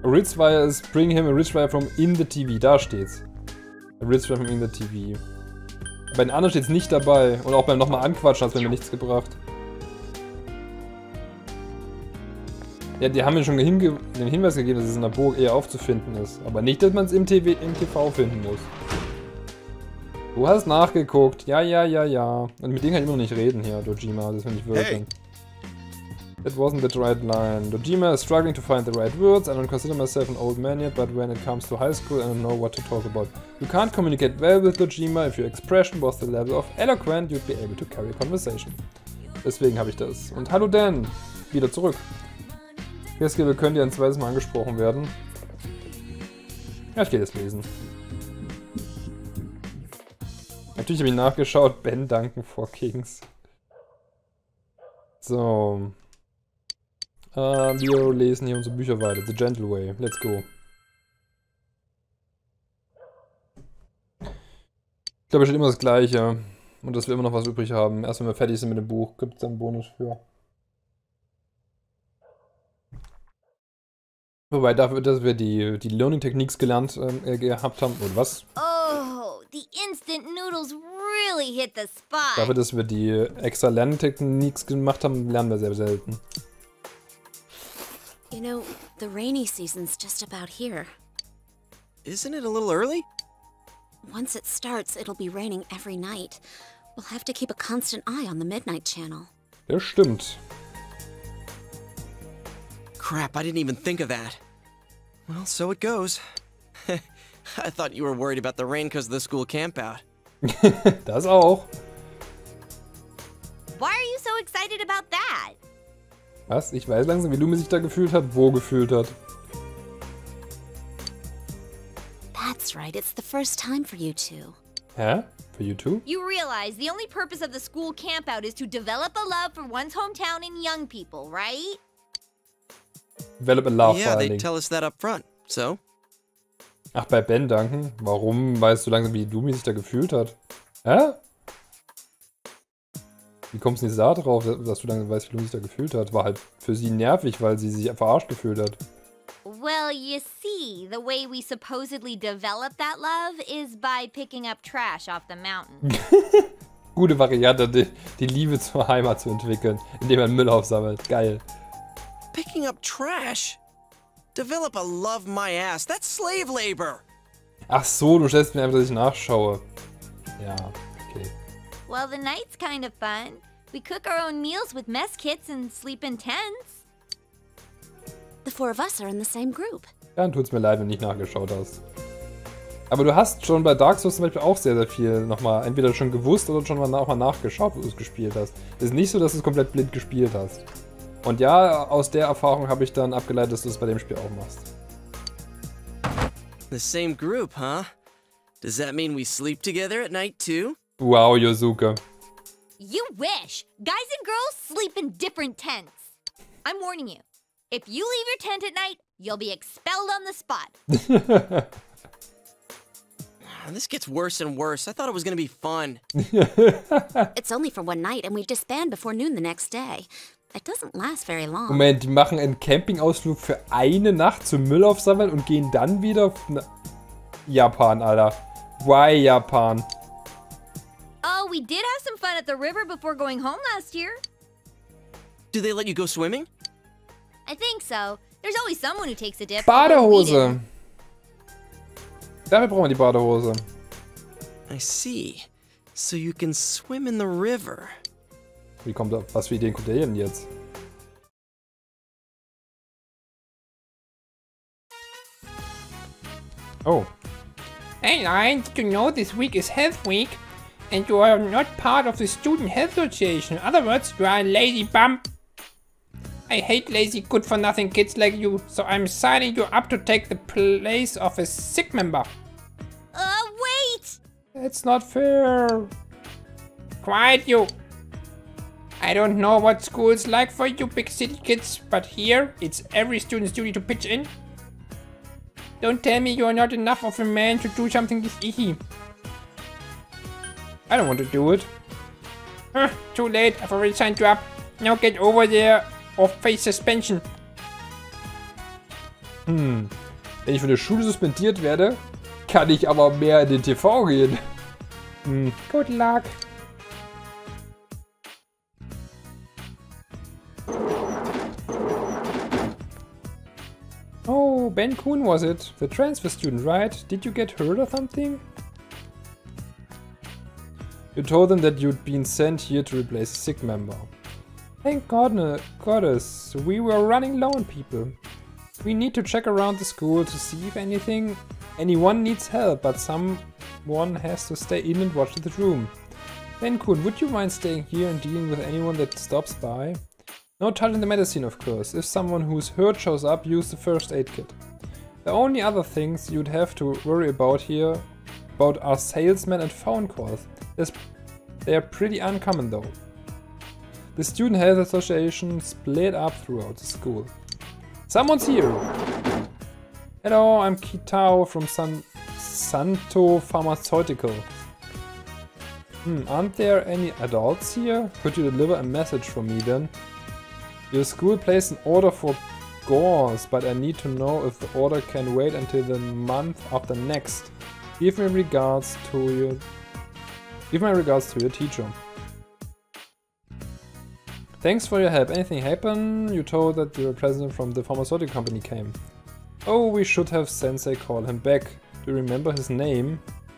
A rich wire is bring him a rich wire from in the TV. Da steht's. A rich wire from in the TV. Bei den anderen steht's nicht dabei. Und auch beim nochmal anquatschen hat es mir nichts gebracht. Ja, die haben mir schon den Hinweis gegeben, dass es in der Burg eher aufzufinden ist. Aber nicht, dass man es im TV finden muss. Du hast nachgeguckt. Ja, ja, ja, ja. Und mit denen kann ich immer noch nicht reden hier, Dojima. Das finde ich wirklich. Hey. That wasn't the right line. Dojima is struggling to find the right words. I don't consider myself an old man yet, but when it comes to high school, I don't know what to talk about. You can't communicate well with Dojima. If your expression was the level of eloquent, you'd be able to carry a conversation. Deswegen habe ich das. Und hallo Dan, wieder zurück. Hier könnte ja ein zweites Mal angesprochen werden. Ja, ich gehe jetzt lesen. Natürlich habe ich nachgeschaut. Ben danken for Kings. So. Wir lesen hier unsere Bücher weiter. The Gentle Way. Let's go. Ich glaube, es steht immer das Gleiche. Und dass wir immer noch was übrig haben. Erst wenn wir fertig sind mit dem Buch, gibt es dann einen Bonus für. Wobei dafür, dass wir die Learning Techniques gelernt gehabt haben. Oder was? Oh, the instant noodles really hit the spot. Dafür, dass wir die extra Learning Techniques gemacht haben, lernen wir sehr selten. You know, the rainy season's just about here. Isn't it a little early? Once it starts, it'll be raining every night. We'll have to keep a constant eye on the Midnight Channel. Das stimmt. Crap, I didn't even think of that. Well, so it goes. I thought you were worried about the rain because of the school campout. Das auch. Why are you so excited about that? Was? Ich weiß langsam, wie Lumi sich da gefühlt hat, wo gefühlt hat. That's right, it's the first time for you two. Hä? For you too? You realize the only purpose of the school campout is to develop a love for one's hometown and young people, right? Develop a love, Yeah, they tell us that up front, so? Ach, bei Ben danken? Warum weißt du langsam, wie Lumi sich da gefühlt hat? Hä? Wie kommst du jetzt da drauf, dass du langsam weißt, wie Lumi sich da gefühlt hat? War halt für sie nervig, weil sie sich verarscht gefühlt hat. Well, you see, the way we supposedly develop that love is by picking up trash off the mountain. Gute Variante, die Liebe zur Heimat zu entwickeln, indem man Müll aufsammelt. Geil. Picking up trash? Develop a love my ass. That's slave labor. Ach so, du stellst mir einfach, dass ich nachschaue. Ja, okay. Well, the night's kind of fun. We cook our own meals with mess kits and sleep in tents. The four of us are in the same group. Dann tut's mir leid, wenn du nicht nachgeschaut hast. Aber du hast schon bei Dark Souls zum Beispiel auch sehr, sehr viel nochmal entweder schon gewusst oder schon mal auch mal nachgeschaut, wo du es gespielt hast. Es ist nicht so, dass du es komplett blind gespielt hast. Und ja, aus der Erfahrung habe ich dann abgeleitet, dass du es bei dem Spiel auch machst. The same group, huh? Does that mean we sleep together at night too? Wow, Yosuke. You wish! Guys and girls sleep in different tents. I'm warning you. If you leave your tent at night, you'll be expelled on the spot. This gets worse and worse. I thought it was gonna be fun. It's only for one night and we disband before noon the next day. It doesn't last very long. Moment, die machen einen Campingausflug für eine Nacht zum Müll aufsammeln und gehen dann wieder... Japan, Alter. Why Japan? Oh, we did have some fun at the river before going home last year. Do they let you go swimming? I think so. There's always someone who takes a dip. Badehose. Dafür brauchen wir die Badehose. I see. So you can swim in the river. Wie kommt da, was für Ideen kommt der denn jetzt? Oh. Hey Lion, did you know this week is Health Week? And you are not part of the Student Health Association. In other words, you are a lazy bum. I hate lazy good-for-nothing kids like you, so I'm signing you up to take the place of a sick member. Wait! It's not fair. Quiet you. I don't know what school's like for you big city kids, but here it's every student's duty to pitch in. Don't tell me you're not enough of a man to do something this easy. I don't want to do it. Too late, I've already signed you up. Now get over there or face suspension. Wenn ich von der Schule suspendiert werde, kann ich aber mehr in den TV gehen. Good luck. Oh, Ben Kuhn was it? The transfer student, right? Did you get hurt or something? You told them that you'd been sent here to replace a sick member. Thank goddess, we were running low on people. We need to check around the school to see if anyone needs help, but someone has to stay in and watch the room. Ben Kuhn, would you mind staying here and dealing with anyone that stops by? No touching the medicine, of course. If someone who's hurt shows up, use the first aid kit. The only other things you'd have to worry about here are salesmen and phone calls. They are pretty uncommon though. The Student Health Association split up throughout the school. Someone's here! Hello, I'm Kitao from Santo Pharmaceutical. Aren't there any adults here? Could you deliver a message for me then? Your school placed an order for gauze, but I need to know if the order can wait until the month after next. Give my regards to your teacher. Thanks for your help. Anything happen? You told that the representative from the pharmaceutical company came. Oh, we should have Sensei call him back. Do you remember his name?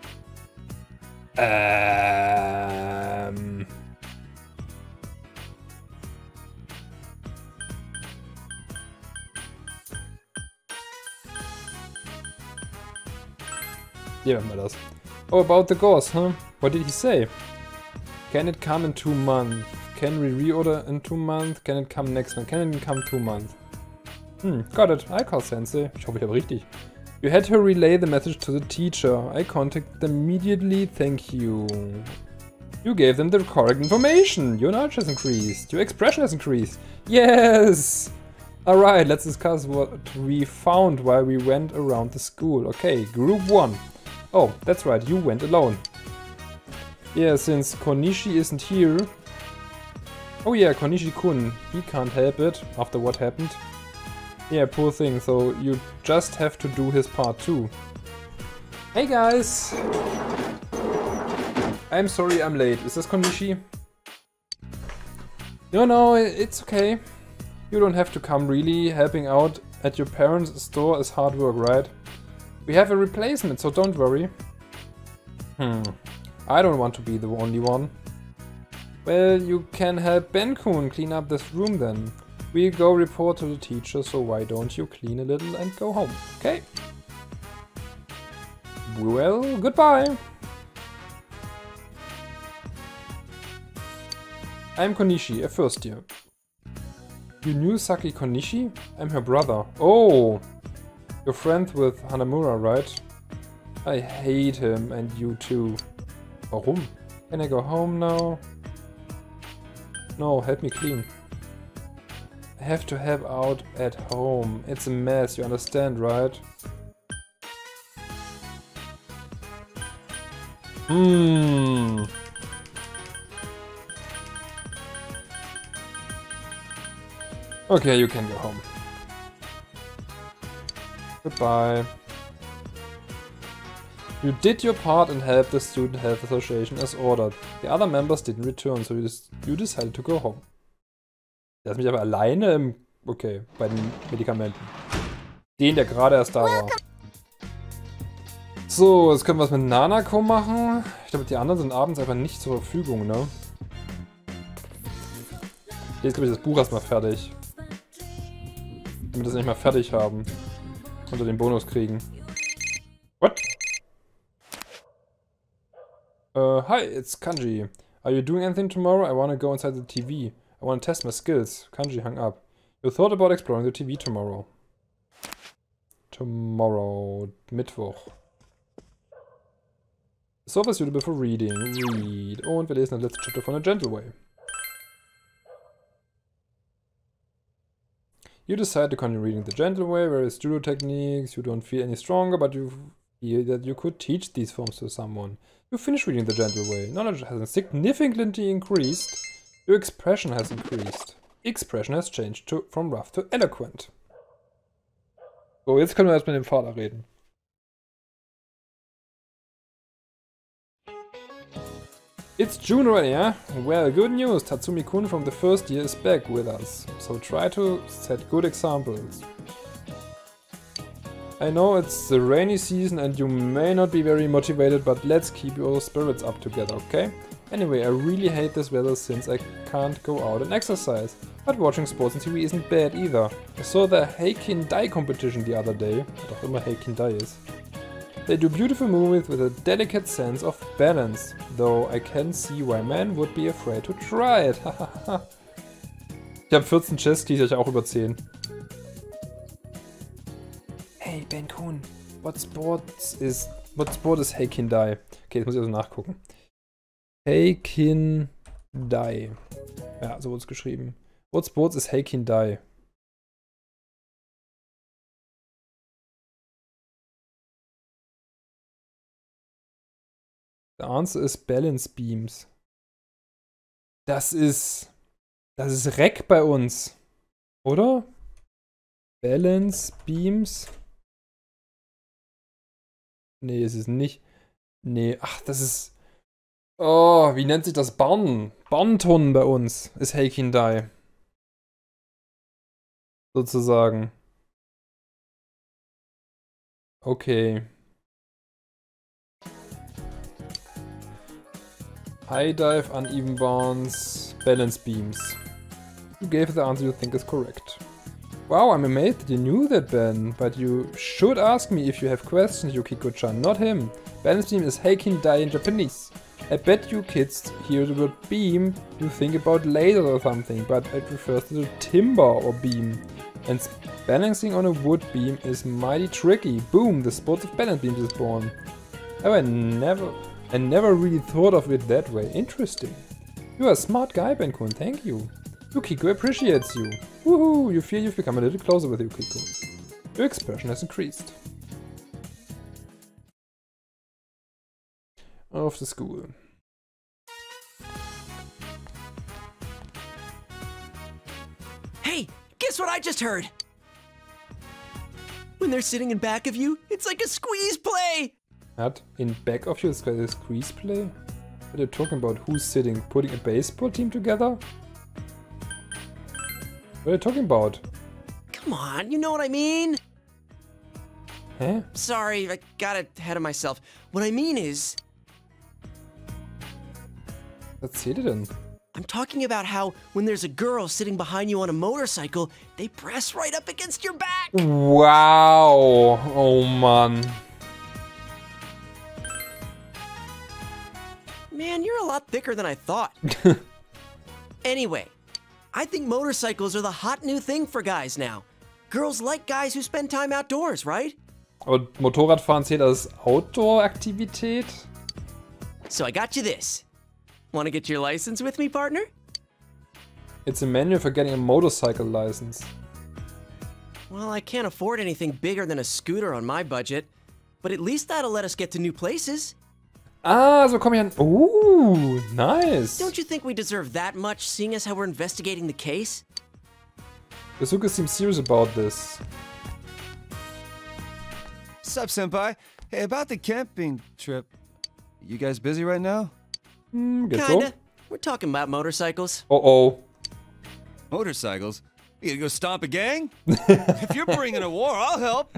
Yeah, das. Oh, about the gauze, huh? What did he say? Can it come in 2 months? Can we reorder in 2 months? Can it come next month? Can it come 2 months? Got it. I call Sensei. Ich hoffe, ich habe richtig. You had to relay the message to the teacher. I contacted them immediately. Thank you. You gave them the correct information. Your knowledge has increased. Your expression has increased. Yes! Alright, let's discuss what we found while we went around the school. Okay, group 1. Oh, that's right, you went alone. Yeah, since Konishi isn't here... Oh yeah, Konishi-kun. He can't help it after what happened. Yeah, poor thing, so you just have to do his part too. Hey guys! I'm sorry I'm late. Is this Konishi? No, it's okay. You don't have to come really. Helping out at your parents' store is hard work, right? We have a replacement, so don't worry. I don't want to be the only one. Well, you can help Ben-kun clean up this room then. We'll go report to the teacher, so why don't you clean a little and go home, okay? Well, goodbye! I'm Konishi, a first year. You knew Saki Konishi? I'm her brother. Oh! You're friends with Hanamura, right? I hate him, and you too. Warum? Can I go home now? No, help me clean. I have to help out at home. It's a mess, you understand, right? Okay, you can go home. Goodbye. You did your part and helped the Student Health Association as ordered. The other members didn't return, so you decided to go home. Lass mich aber alleine im... Okay, bei den Medikamenten. Den, der gerade erst da war. So, jetzt können wir es mit Nanako machen. Ich glaube, die anderen sind abends einfach nicht zur Verfügung, ne? Jetzt glaube ich das Buch erstmal fertig. Damit wir das nicht mal fertig haben. Unter den Bonus kriegen. What? Hi, it's Kanji. Are you doing anything tomorrow? I want to go inside the TV. I want to test my skills. Kanji hung up. You thought about exploring the TV tomorrow. Tomorrow. Mittwoch. Sofa suitable for reading. Read. Und wir lesen das letzte Chapter von A Gentle Way. You decide to continue reading The Gentle Way, various judo techniques. You don't feel any stronger, but you feel that you could teach these forms to someone. You finish reading The Gentle Way. Knowledge has significantly increased. Your expression has increased. Expression has changed from rough to eloquent. So, jetzt können wir erst mit dem Vater reden. It's June already, yeah? Well, good news. Tatsumi-kun from the first year is back with us. So try to set good examples. I know it's the rainy season and you may not be very motivated, but let's keep your spirits up together, okay? Anyway, I really hate this weather since I can't go out and exercise. But watching sports on TV isn't bad either. I saw the Heikin Dai competition the other day. Was auch immer Heikin Dai ist. They do beautiful movies with a delicate sense of balance, though I can see why men would be afraid to try it. Ich habe 14 Chess-Keys, ich auch über 10. Hey Ben Kuhn, what sport is Heikin Dai? Okay, jetzt muss ich also nachgucken. Heikin Dai. Ja, so wurde es geschrieben. What sports is Heikin Dai? The answer is Balance Beams. Das ist Rec bei uns, oder? Balance Beams. Nee, es ist nicht. Nee, ach, das ist. Oh, wie nennt sich das? Barnton bei uns ist Heikin Dai. Sozusagen. Okay. High dive, uneven bounce, balance beams. You gave the answer you think is correct. Wow, I'm amazed that you knew that, Ben. But you should ask me if you have questions, Yukiko-chan, not him. Balance beam is Heikin Dai in Japanese. I bet you kids hear the word beam, you think about laser or something, but it refers to the timber or beam. And balancing on a wood beam is mighty tricky. Boom, the sport of balance beams is born. Oh, I never really thought of it that way. Interesting. You are a smart guy, Ben-kun, thank you. Yukiko appreciates you. Woohoo, you feel you've become a little closer with Yukiko. Your expression has increased. Off to school. Hey, guess what I just heard? When they're sitting in back of you, it's like a squeeze play! What? In back of you is a squeeze play? What are you talking about? Who's sitting? Putting a baseball team together? What are you talking about? Come on, you know what I mean? Huh? Sorry, I got ahead of myself. What I mean is... Was erzählt ihr denn? I'm talking about how when there's a girl sitting behind you on a motorcycle, they press right up against your back! Wow! Oh Mann. Man, you're a lot thicker than I thought. Anyway, I think motorcycles are the hot new thing for guys now. Girls like guys who spend time outdoors, right? Aber Motorradfahren zählt als Outdoor-Aktivität? So I got you this. Want to get your license with me, partner? It's a manual for getting a motorcycle license. Well, I can't afford anything bigger than a scooter on my budget, but at least that'll let us get to new places. Ah, so komme ich an... Ooh, nice. Don't you think we deserve that much, seeing as how we're investigating the case? Yasuka seems serious about this. Sup, senpai? Hey, about the camping trip. You guys busy right now? Geht's Kinda. so? We're talking about motorcycles. Oh. Motorcycles? You gonna go stomp a gang? If you're bringing a war, I'll help.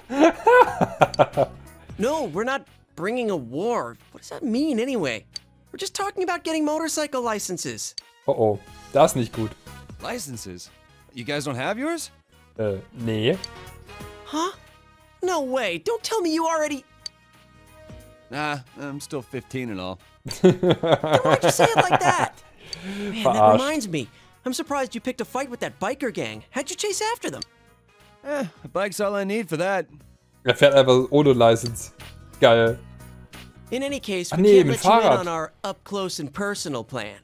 No, we're not bringing a war. What does that mean, anyway? We're just talking about getting motorcycle licenses. Oh. Das ist nicht gut. Licenses? You guys don't have yours? Nee. Huh? No way. Don't tell me you already... Nah, I'm still 15 and all. Then why'd you say it like that? Man, that Verarscht. reminds me. I'm surprised you picked a fight with that biker gang. How'd you chase after them? A bike's all I need for that. Er fährt einfach ohne License. Geil. In any case, Ach we nee, can't mit let you in Fahrrad. on our up-close and personal plan.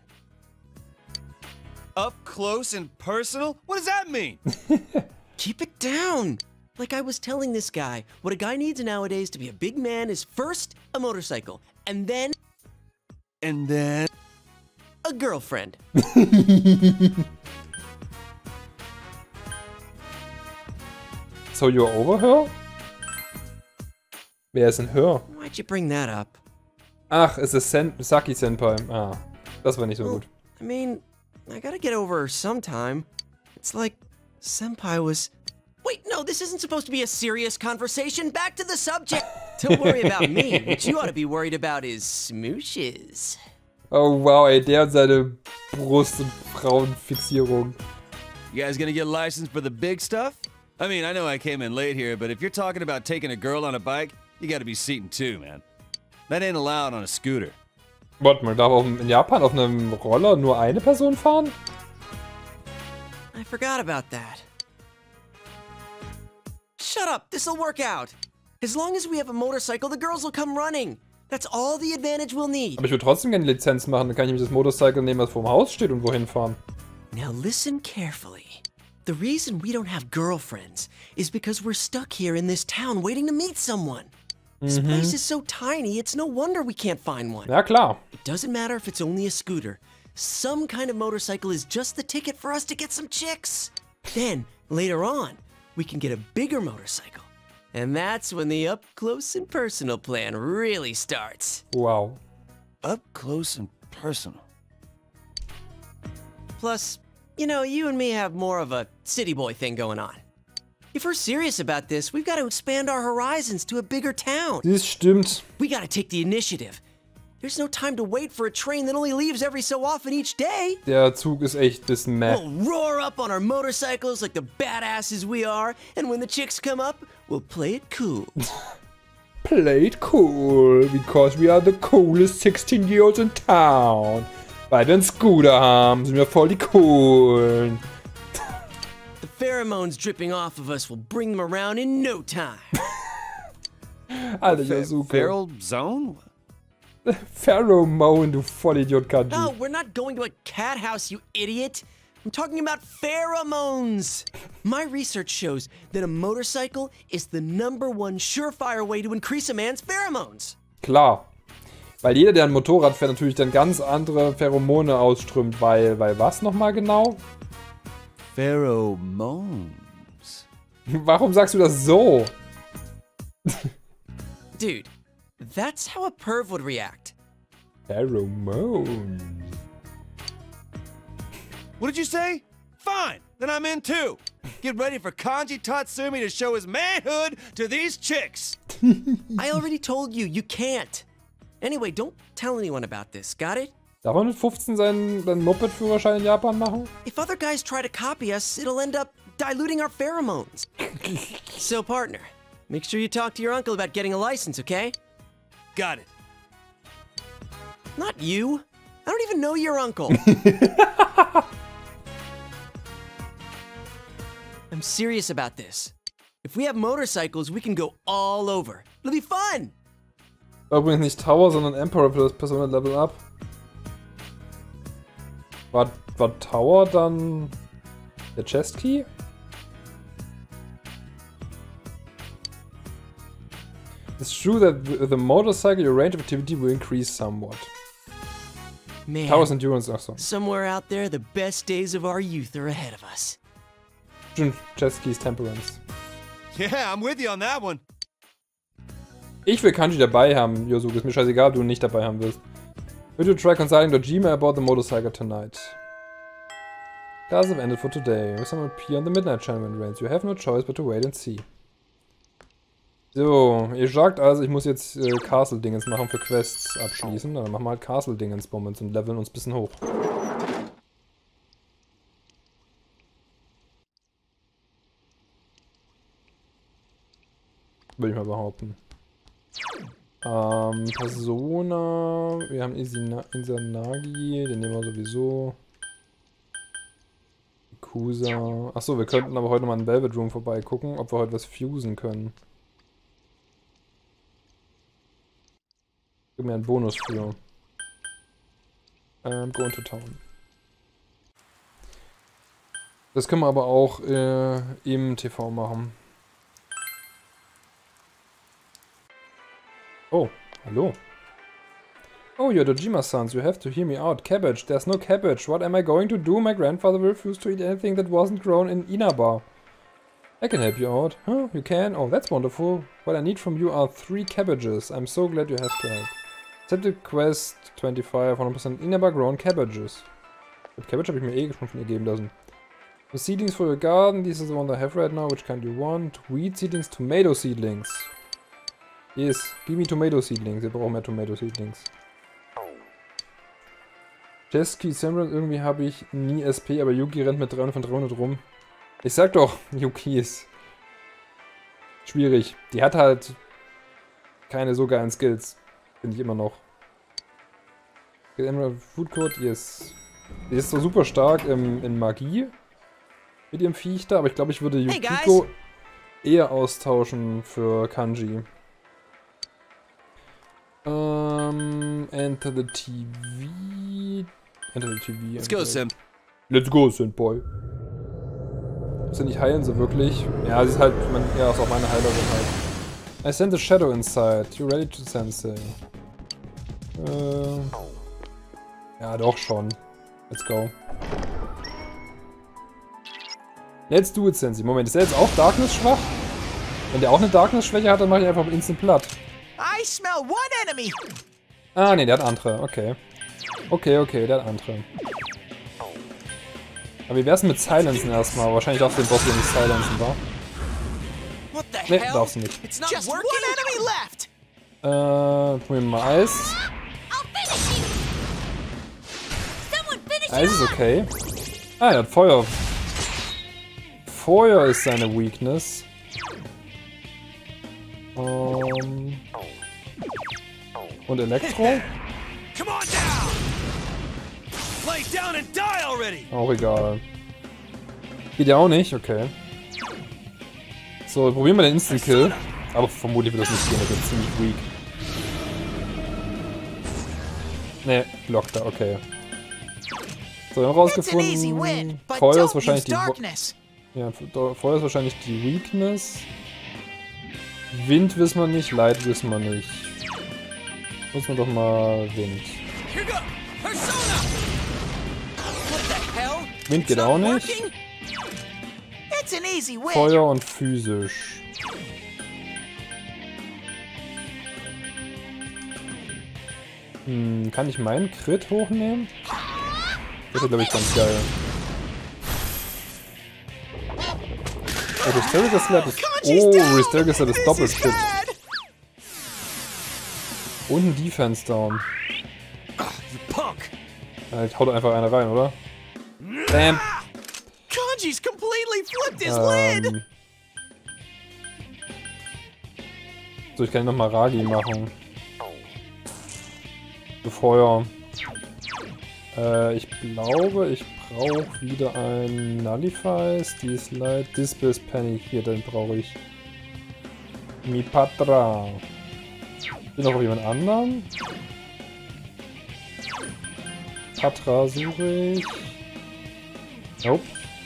Up close and personal? What does that mean? Keep it down. Like I was telling this guy, what a guy needs nowadays to be a big man is first a motorcycle, and then And then... a girlfriend. So you're over her? Wer ist denn her? Why'd you bring that up? Ach, es ist Saki-Senpai. Ah, das war nicht so gut. I mean, I gotta get over her sometime. It's like Senpai was... Wait, no, this isn't supposed to be a serious conversation. Back to the subject. Don't worry about me. What you ought to be worried about is smooshes. Oh wow, ey, der und seine Brust- und Frauenfixierung. You guys gonna get licensed for the big stuff? I mean, I know I came in late here, but if you're talking about taking a girl on a bike, you gotta be seating two, man. That ain't allowed on a scooter. Warte, man darf in Japan auf einem Roller nur eine Person fahren? I forgot about that. Shut up, this'll work out. As long as we have a motorcycle, the girls will come running. That's all the advantage we'll need. Aber ich würde trotzdem gerne Lizenz machen, dann kann ich nämlich das Motorcycle nehmen, was vorm Haus steht und wohin fahren. Now listen carefully. The reason we don't have girlfriends is because we're stuck here in this town waiting to meet someone. This place is so tiny, it's no wonder we can't find one. Ja klar. It doesn't matter if it's only a scooter. Some kind of motorcycle is just the ticket for us to get some chicks. Then, later on, we can get a bigger motorcycle. And that's when the up close and personal plan really starts. Wow. Up close and personal. Plus, you know, you and me have more of a city boy thing going on. If we're serious about this, we've got to expand our horizons to a bigger town. Dies stimmt. We got to take the initiative. There's no time to wait for a train that only leaves every so often each day. Der Zug ist echt ein bisschen meh. We'll roar up on our motorcycles like the badasses we are, and when the chicks come up, we'll play it cool. Play it cool, because we are the coolest 16-year-olds in town. Weil wir einen Scooter haben, sind wir voll die coolen. The pheromones dripping off of us will bring them around in no time. Alter, Yasuko. Feral zone? Pheromone, du Vollidiot, Kanji. No, we're not going to a cat house, you idiot. I'm talking about pheromones. My research shows that a motorcycle is the #1 surefire way to increase a man's pheromones. Klar. Weil jeder, der ein Motorrad fährt, natürlich dann ganz andere Pheromone ausströmt, weil was nochmal genau? Pheromones. Warum sagst du das so? Dude, that's how a perv would react. Pheromone. What did you say? Fine, then I'm in too. Get ready for Kanji Tatsumi to show his manhood to these chicks. I already told you, you can't. Anyway, don't tell anyone about this, got it? Darf man mit 15 seinen Moped-Führerschein in Japan machen? If other guys try to copy us, it'll end up diluting our pheromones. So, partner, make sure you talk to your uncle about getting a license, okay? Got it. Not you. I don't even know your uncle. I'm serious about this. If we have motorcycles, we can go all over. It'll be fun. Übrigens nicht Tower, sondern Emperor für das Persona Level Up. War Tower dann der Chest Key? It's true that with a motorcycle your range of activity will increase somewhat. Man, Tower's Endurance, ach so. somewhere out there, the best days of our youth are ahead of us. Stimmt, Chest Keys Temperance. Yeah, I'm with you on that one. Ich will Kanji dabei haben, Yosuke. Ist mir scheißegal, ob du ihn nicht dabei haben willst. Will you try consulting Dojima about the motorcycle tonight? Classes have ended for today. We will appear on the Midnight Channel when it rains. You have no choice but to wait and see. So, ihr sagt also, ich muss jetzt Castle-Dingens machen für Quests abschließen. Dann machen wir halt Castle-Dingens Moments und leveln uns ein bisschen hoch. Würde ich mal behaupten. Persona. Wir haben Izanagi, den nehmen wir sowieso. Kusa. Achso, wir könnten aber heute mal in Velvet Room vorbeigucken, ob wir heute was fusen können. Gib mir einen Bonus für. Going to town. Das können wir aber auch im TV machen. Oh, hallo. Oh, you're Dojima-sons. You have to hear me out. Cabbage. There's no cabbage. What am I going to do? My grandfather refused to eat anything that wasn't grown in Inaba. I can help you out. Huh? You can? Oh, that's wonderful. What I need from you are 3 cabbages. I'm so glad you have to help. Accept the quest 25, 100% inaba grown cabbages. Mit Cabbage habe ich mir eh schon von ihr geben lassen. The seedlings for your garden. This is the one I have right now. Which kind do you want? Wheat seedlings, tomato seedlings. Yes, give me tomato seedlings. Wir brauchen mehr tomato seedlings. Jesky, Samron, irgendwie habe ich nie SP, aber Yuki rennt mit 300 von 300 rum. Ich sag doch, Yuki ist schwierig. Die hat halt keine so geilen Skills. Finde ich immer noch. Emerald Food Code, yes. Die ist so super stark in Magie. Mit ihrem Viech da, aber ich glaube, ich würde Yukiko eher austauschen für Kanji. Enter the TV. Enter the TV. Let's go, Sim. Let's go, Senpai. Muss ja nicht heilen, so wirklich. Ja, sie ist halt, ja, ist auch meine Heilerin halt. I sent a shadow inside. You ready to sensei? Ja, doch schon. Let's go. Let's do it, Sensei. Moment, ist der jetzt auch Darkness schwach? Wenn der auch eine Darkness-Schwäche hat, dann mache ich einfach instant platt. I smell one enemy. Ah, ne, der hat andere. Okay. Okay, der hat andere. Aber wie wär's mit Silenzen erstmal? Wahrscheinlich darfst du den Boss hier nicht silenzen, wa? What the Ne, hell? darfst du nicht. It's not just one enemy left. Probieren wir mal Eis. I'll finish you. Someone finish Eis him ist off. okay. Ah, er hat Feuer. Feuer ist seine Weakness. Und Elektro? Come on down! Lay down and die already! Auch egal. Geht ja auch nicht, okay. So, probieren wir den Instant Kill. Aber vermutlich wird das nicht gehen, das ist ziemlich weak. Ne, blockt er, okay. So, wir haben It's an easy win, rausgefunden. but Feuer ist don't use wahrscheinlich die darkness. Ja, Feuer ist wahrscheinlich die Weakness. Wind wissen wir nicht, Light wissen wir nicht. Nutzen wir doch mal Wind. Here go. Persona. What the hell? Wind geht It's auch not nicht. working? It's an easy win. Feuer und physisch. Kann ich meinen Crit hochnehmen? Das wäre, glaube ich, ganz geil. Oh, Restarical Slap ist... Oh, Restarical Slap ist Doppelshit. Bad. Und ein Defense Down. You punk! Halt, haut einfach eine rein, oder? Bam! Kanji's completely flipped his lid. So, ich kann nochmal Ragi machen. Für Feuer. Ich glaube, ich brauche wieder ein Nullify, Steez Light, Displace Panic. Hier, den brauche ich. Mipatra. Bin noch auf jemand anderen. Patra suche ich. Nope.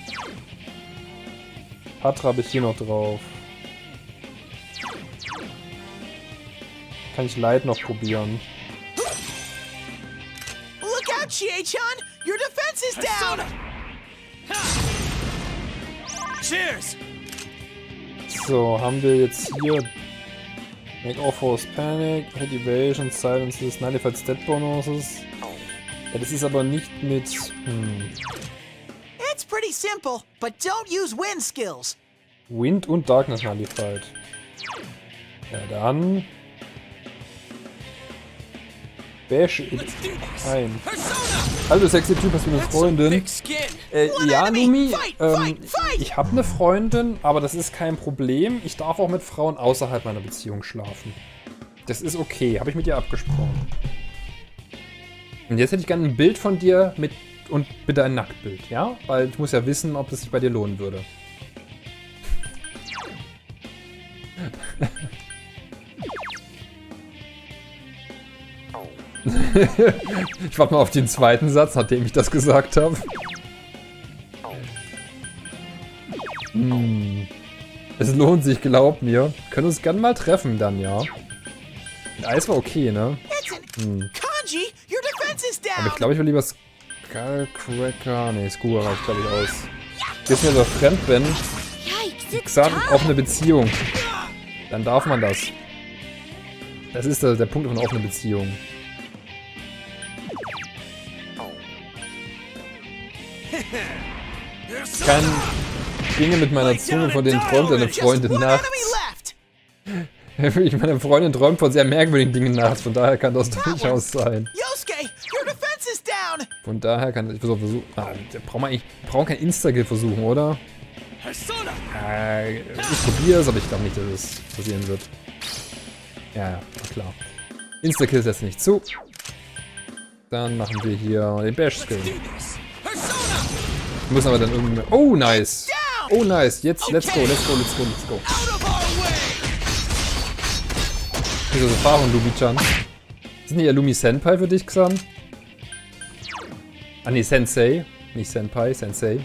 Patra habe ich hier noch drauf. Kann ich Light noch probieren. Look out, Chie-chan! Your defense is down! Cheers! So, haben wir jetzt hier Make Off Force Panic, Hit Evasion, Silences, Nullified Stat Bonuses. Ja, das ist aber nicht mit... It's pretty simple, but don't use wind skills. Wind und Darkness Nullified. Ja, dann... Bash it ein. Hallo sexy Typ, hast du eine Freundin? Big skin! Ja, Lumi, Fight! ich habe eine Freundin, aber das ist kein Problem. Ich darf auch mit Frauen außerhalb meiner Beziehung schlafen. Das ist okay, habe ich mit dir abgesprochen. Und jetzt hätte ich gerne ein Bild von dir mit und bitte ein Nacktbild, ja? Weil ich muss ja wissen, ob es sich bei dir lohnen würde. Ich warte mal auf den zweiten Satz, nachdem ich das gesagt habe. Es lohnt sich, glaub mir. Können uns gerne mal treffen dann, ja. Mit Eis war okay, ne? Kanji, your defense is Aber down! ich glaube, ich will lieber Skullcracker. Ne, Skua reicht, glaube ich, aus. Jetzt mir so fremd bin. Yikes, Xan, offene Beziehung. Dann darf man das. Das ist der Punkt von offener Beziehung. Ich kann Dinge mit meiner Zunge, von denen träumt eine Freundin nachts. Meine Freundin träumt von sehr merkwürdigen Dingen nachts, von daher kann das durchaus sein. Von daher kann ich versuchen. Wir brauchen kein Insta-Kill versuchen, oder? Ich probiere es, aber ich glaube nicht, dass es passieren wird. Ja, klar. Insta-Kill setzt nicht zu. Dann machen wir hier den Bash-Skill. Wir müssen aber dann irgendwie... Oh, nice! Oh, nice! Jetzt, let's go. Ist das Erfahrung, Lumi-chan? Ist nicht Lumi Senpai für dich, Xan? Ah, nee, Sensei. Nicht Senpai, Sensei.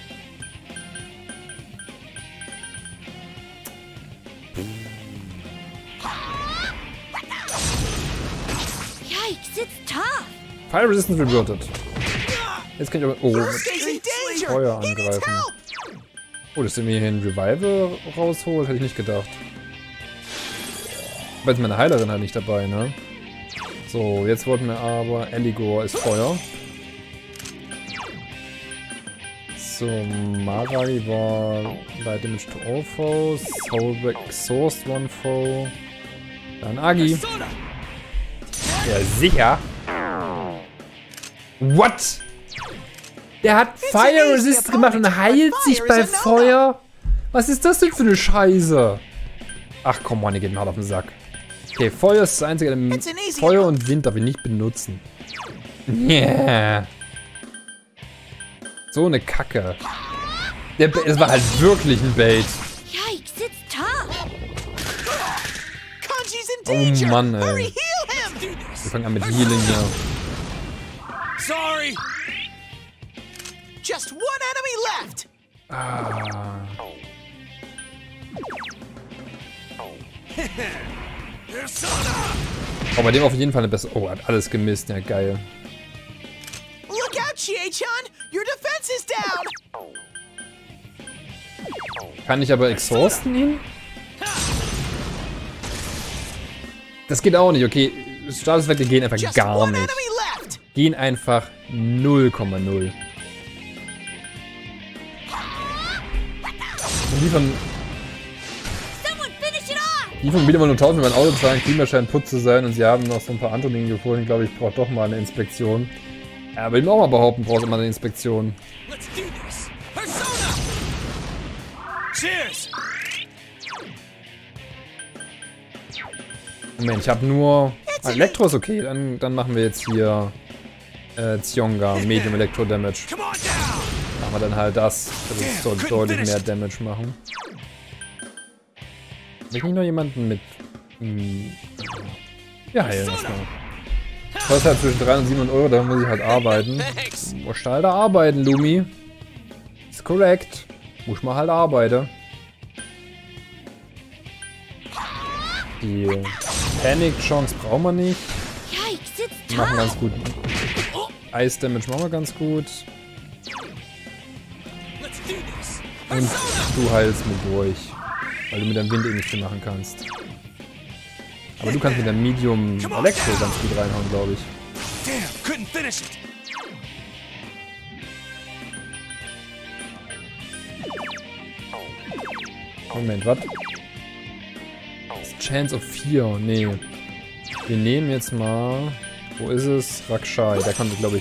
Yikes, it's tough. Fire Resistance reverted. Jetzt kann ich aber... Oh, mit Feuer angreifen. Oh, dass der mir hier einen Revival rausholt, hätte ich nicht gedacht. Aber jetzt meine Heilerin halt nicht dabei, ne? So, jetzt wollten wir aber... Eligor ist Feuer. So, Maragi war Light Damage to all foes. Soulback exhaust one foe. Dann Agi. Ja, sicher. What? Der hat Fire Resist gemacht und heilt sich bei Feuer? Was ist das denn für eine Scheiße? Ach komm, Mann, ihr geht mir hart auf den Sack. Okay, Feuer ist das einzige Element. Feuer und Wind darf ich nicht benutzen. Yeah. So eine Kacke. Das war halt wirklich ein Bait. Yikes, it's tough. Oh Mann, ey. Wir fangen an mit Healing hier. Sorry. Just one enemy left. Oh, bei dem auf jeden Fall eine bessere... Oh, hat alles gemisst. Ja, geil. Look out, Chie-chan! Your defense is down! Kann ich aber exhausten ihn? Das geht auch nicht, okay. Statuseffekte gehen einfach gar nicht. Gehen einfach 0,0. Und die von wieder mal nur 1000 für mein Auto zahlen, Klima scheint putz zu sein und sie haben noch so ein paar andere Dinge gefunden. Ich glaube, ich brauche doch mal eine Inspektion. Ja, aber ich will auch mal behaupten, brauchst immer eine Inspektion. Moment, ich habe nur... Elektro ist okay, dann machen wir jetzt hier Zionga, Medium Elektro Damage. Machen wir dann halt das. Das soll deutlich mehr Damage machen. Will ich nicht noch jemanden mit... Ja, heilen erstmal. Kostet halt zwischen 3 und 700 Euro, da muss ich halt arbeiten. Muss halt arbeiten, Lumi. Ist korrekt. Muss man halt arbeiten. Die Panic-Chance brauchen wir nicht. Wir machen ganz gut. Ice-Damage machen wir ganz gut. Und du heilst mit durch. Weil du mit deinem Wind eh nicht viel machen kannst. Aber du kannst mit deinem Medium Elektro ganz gut reinhauen, glaube ich. Moment, was? Chance of 4. Nee. Wir nehmen jetzt mal... Wo ist es? Rakshai. Da konnte, glaube ich,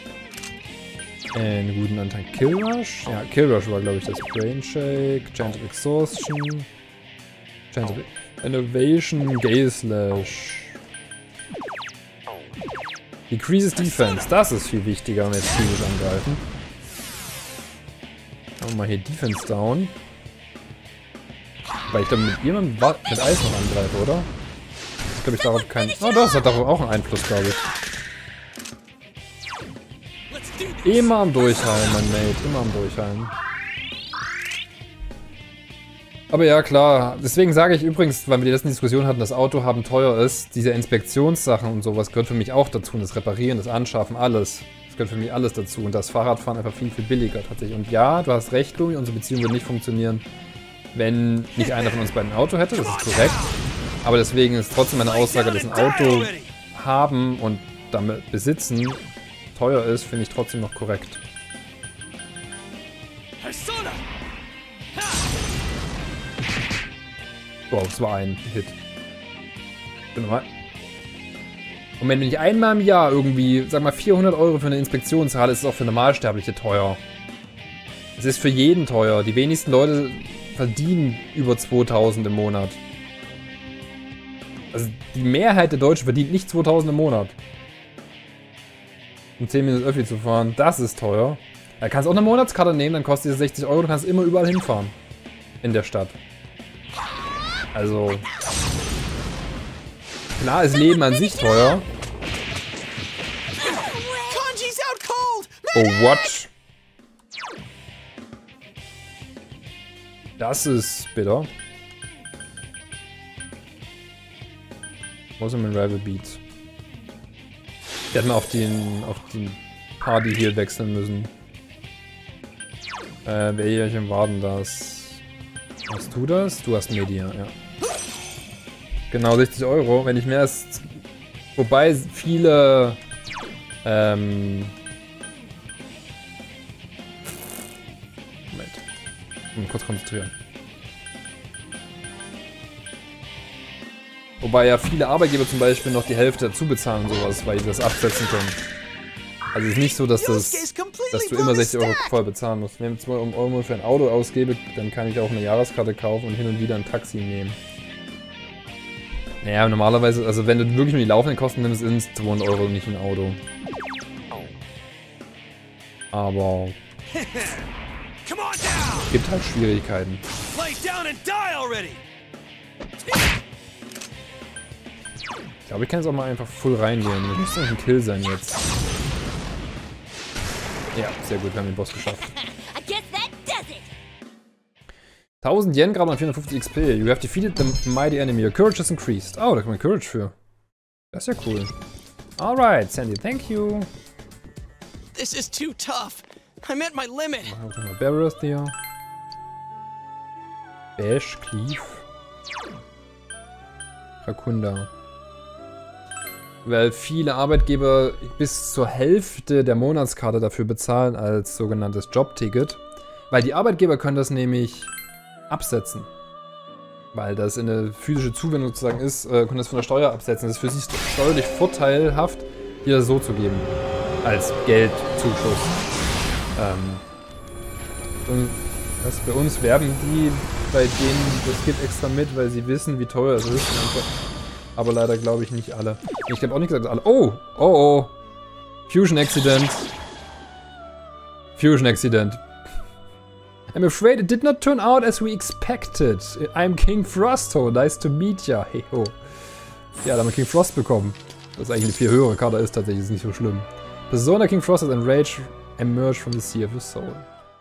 einen guten Anteil. Kill Rush? Ja, Kill Rush war, glaube ich, das Brain Shake. Chance of Exhaustion. Chance of Innovation. Gale Slash. Decreases Defense. Das ist viel wichtiger, wenn wir jetzt physisch angreifen. Machen wir mal hier Defense down. Weil ich dann mit jemandem mit Eis noch angreife, oder? Das glaube ich darauf keinen... Oh doch, das hat darauf auch einen Einfluss, glaube ich. Immer am Durchheilen, mein Mate. Immer am Durchheilen. Aber ja, klar. Deswegen sage ich übrigens, weil wir die letzten Diskussionen hatten, das Auto haben teuer ist, diese Inspektionssachen und sowas gehört für mich auch dazu. Und das Reparieren, das Anschaffen, alles. Das gehört für mich alles dazu. Und das Fahrradfahren einfach viel, viel billiger tatsächlich. Und ja, du hast recht, Lumi, unsere Beziehung wird nicht funktionieren, wenn nicht einer von uns beiden ein Auto hätte, das ist korrekt. Aber deswegen ist trotzdem eine Aussage, dass ein Auto haben und damit besitzen teuer ist, finde ich trotzdem noch korrekt. Wow, das war ein Hit. Und wenn du nicht einmal im Jahr irgendwie, sag mal 400 € für eine Inspektion zahlst, ist es auch für Normalsterbliche teuer. Es ist für jeden teuer. Die wenigsten Leute verdienen über 2000 im Monat. Also die Mehrheit der Deutschen verdient nicht 2000 im Monat. Um 10 Minuten Öffi zu fahren, das ist teuer. Da kannst du auch eine Monatskarte nehmen, dann kostet sie 60 €, du kannst immer überall hinfahren. In der Stadt. Also... Klar ist Leben an sich teuer. Oh, what? Das ist bitter. Wo ist mein Rival Beat? Wir hätten auf den Party hier wechseln müssen. Welchen war denn das? Hast du das? Du hast Media, ja. Genau, 60 €. Wenn ich mehr als... Wobei viele... Moment. Mal kurz konzentrieren. Wobei ja viele Arbeitgeber zum Beispiel noch die Hälfte dazu bezahlen und sowas, weil die das absetzen können. Also es ist nicht so, dass du immer 60 € voll bezahlen musst. Wenn ich 2 € für ein Auto ausgebe, dann kann ich auch eine Jahreskarte kaufen und hin und wieder ein Taxi nehmen. Naja, normalerweise, also wenn du wirklich nur die laufenden Kosten nimmst, sind es 200 € nicht ein Auto. Aber... Es gibt halt Schwierigkeiten. Ich glaube, ich kann jetzt auch mal einfach full reingehen. Das müsste eigentlich ein Kill sein jetzt. Ja, sehr gut, wir haben den Boss geschafft. 1000 Yen, gerade mal 450 XP. You have defeated the mighty enemy. Your courage has increased. Oh, da kann man Courage für. Das ist ja cool. Alright, Sandy, thank you. This is too tough. I'm at my limit. Machen wir mal Barriers hier. Bash, Cleave. Rakunda. Weil viele Arbeitgeber bis zur Hälfte der Monatskarte dafür bezahlen als sogenanntes Jobticket. Weil die Arbeitgeber können das nämlich absetzen. Weil das eine physische Zuwendung sozusagen ist, können das von der Steuer absetzen. Das ist für sie steuerlich vorteilhaft, dir das so zu geben. Als Geldzuschuss. Und das bei uns werben die, bei denen, das geht extra mit, weil sie wissen, wie teuer es ist. Aber leider glaube ich nicht alle. Ich habe auch nicht gesagt, alle. Oh! Oh oh! Fusion Accident. Fusion Accident. I'm afraid it did not turn out as we expected. I'm King Frosto. Nice to meet ya. Hey ho. Ja, da haben wir King Frost bekommen. Das eigentlich eine viel höhere Karte ist, tatsächlich ist nicht so schlimm. Persona King Frost has enraged emerged from the Sea of his Soul.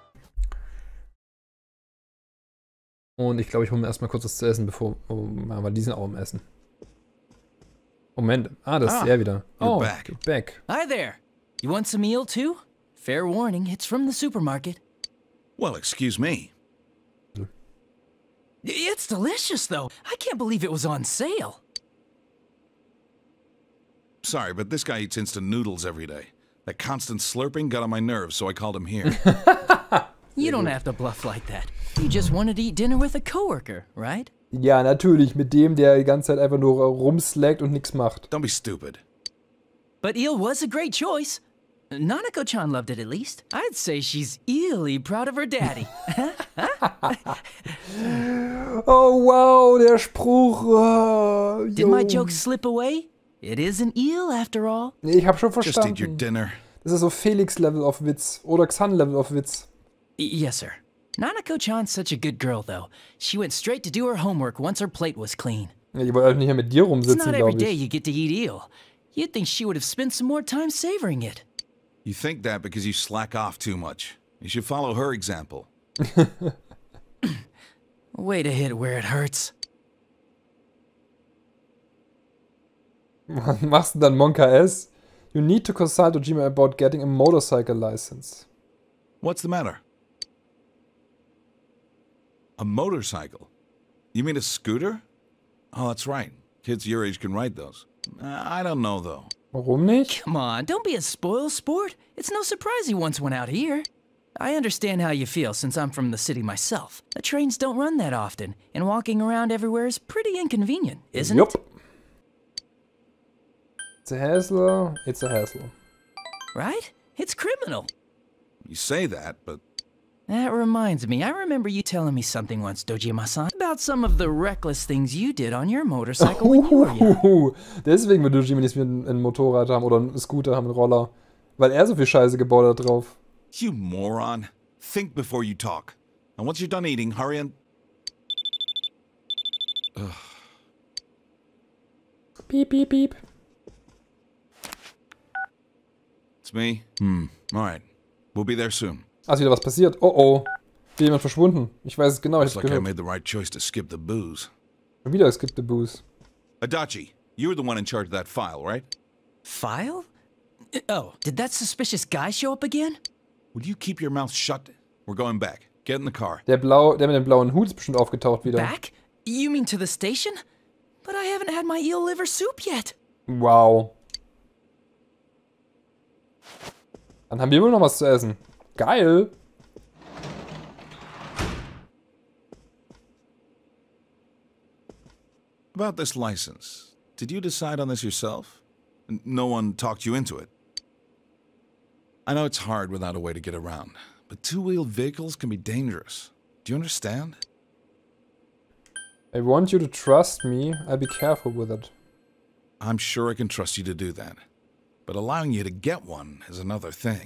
Und ich glaube, ich hole mir erstmal kurz was zu essen, bevor wir diesen auch am Essen. Moment. Ah, das ist er wieder. Oh, back. Back. Hi there. You want some meal too? Fair warning, it's from the supermarket. Well, excuse me. It's delicious though. I can't believe it was on sale. Sorry, but this guy eats instant noodles every day. That constant slurping got on my nerves, so I called him here. You don't have to bluff like that. You just wanted to eat dinner with a coworker, right? Ja, natürlich. Mit dem, der die ganze Zeit einfach nur rumslackt und nichts macht. Don't be stupid. But eel was a great choice. Nanako-chan loved it at least. I'd say she's eerily proud of her daddy. Oh wow, der Spruch. Oh, Did my joke slip away? It is an eel after all. Nee, ich hab schon Just eat your verstanden. dinner. Das ist so Felix-Level auf Witz. Oder Xan-Level auf Witz. Yes, sir. Nanako-chan's such a good girl, though. She went straight to do her homework once her plate was clean. Ja, die wollte halt nicht mehr mit dir It's rumsitzen, not every glaube day ich. you get to eat eel. You'd think she would have spent some more time savoring it. You think that because you slack off too much. You should follow her example. Way to hit where it hurts. Was machst du dann, Monka S? You need to consult Ojima about getting a motorcycle license. What's the matter? A motorcycle? You mean a scooter? Oh, that's right. Kids your age can ride those. I don't know, though. Warum nicht? Come on, don't be a spoil sport. It's no surprise you once went out here. I understand how you feel since I'm from the city myself. The trains don't run that often, and walking around everywhere is pretty inconvenient, isn't Yup. it? It's a hassle. It's a hassle. Right? It's criminal. You say that, but That reminds me, I remember you telling me something once, Dojima-san, about some of the reckless things you did on your motorcycle when you were young. Deswegen will Dojima nicht ein Motorrad haben oder einen Scooter haben, einen Roller. Weil er so viel Scheiße gebaut hat drauf. you moron. Think before you talk. And once you're done eating, hurry and... Ugh. Piep, piep, piep. It's me? Alright. We'll be there soon. Ah, ist wieder was passiert. Oh oh. Ist jemand verschwunden. Ich weiß es genau, ich Looks hab's like I gehört. made the right choice to skip the booze. Schon wieder, es gibt eine Booze. Adachi, you were the one in charge of that file, right? File? Oh, did that suspicious guy show up again? Would you keep your mouth shut? We're going back. Get in the car. Der mit dem blauen Hut ist bestimmt aufgetaucht wieder. Back? You mean to the station? But I haven't had my eel liver soup yet. Wow. Dann haben wir wohl noch was zu essen. Geil. About this license. Did you decide on this yourself? No one talked you into it? I know it's hard without a way to get around, but two-wheeled vehicles can be dangerous. Do you understand? I want you to trust me. I'll be careful with it. I'm sure I can trust you to do that. But allowing you to get one is another thing.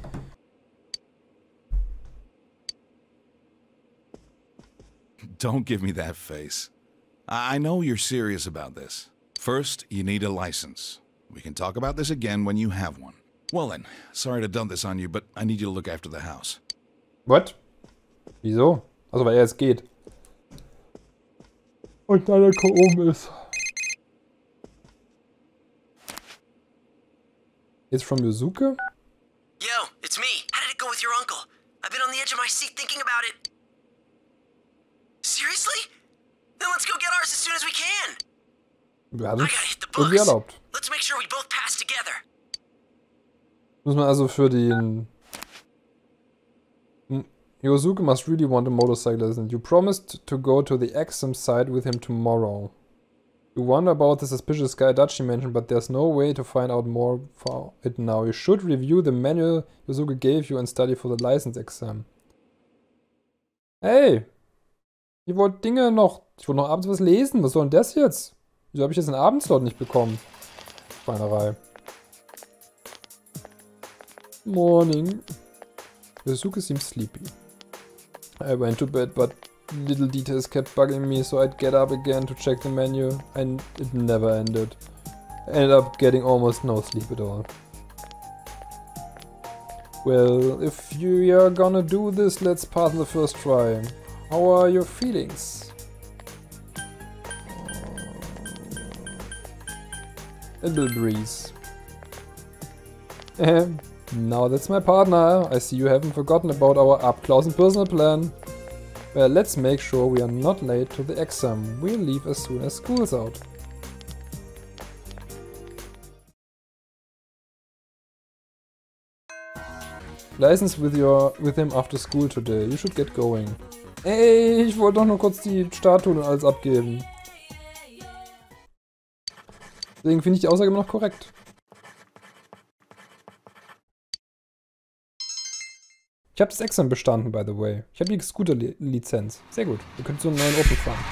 Don't give me that face. I know you're serious about this. First, you need a license. We can talk about this again when you have one. Well then, sorry to dump this on you, but I need you to look after the house. What? Wieso? Also, weil er jetzt geht. Und dann der oben ist. It's from Yuzuke? Yo, it's me. How did it go with your uncle? I've been on the edge of my seat thinking about it. Seriously? Then let's go get ours as soon as we can. Wir I haben gotta es hit the irgendwie books. erlaubt. Let's make sure we both pass together. Muss man also für den... Yosuke must really want a motorcycle lesson. You promised to go to the Exum site with him tomorrow. You wonder about the suspicious guy Adachi mentioned, but there's no way to find out more for it now. You should review the manual Yosuke gave you and study for the license exam. Hey! Ich wollte Dinge noch... Ich wollte noch abends was lesen. Was soll denn das jetzt? Wieso habe ich jetzt einen Abendslot nicht bekommen? Schweinerei. Morning. Yosuke seems sleepy. I went to bed, but little details kept bugging me, so I'd get up again to check the menu, and it never ended. I ended up getting almost no sleep at all. Well, if you're gonna do this, let's pass the first try. How are your feelings? A little breeze. Now that's my partner. I see you haven't forgotten about our up-close and personal plan. Well, let's make sure we are not late to the exam. We'll leave as soon as school's out. License with him after school today. You should get going. Ey, ich wollte doch nur kurz die Statuen und alles abgeben. Deswegen finde ich die Aussage immer noch korrekt. Ich habe das Examen bestanden, by the way. Ich habe die Scooter-Lizenz. Sehr gut. Wir können so einen neuen Open fahren.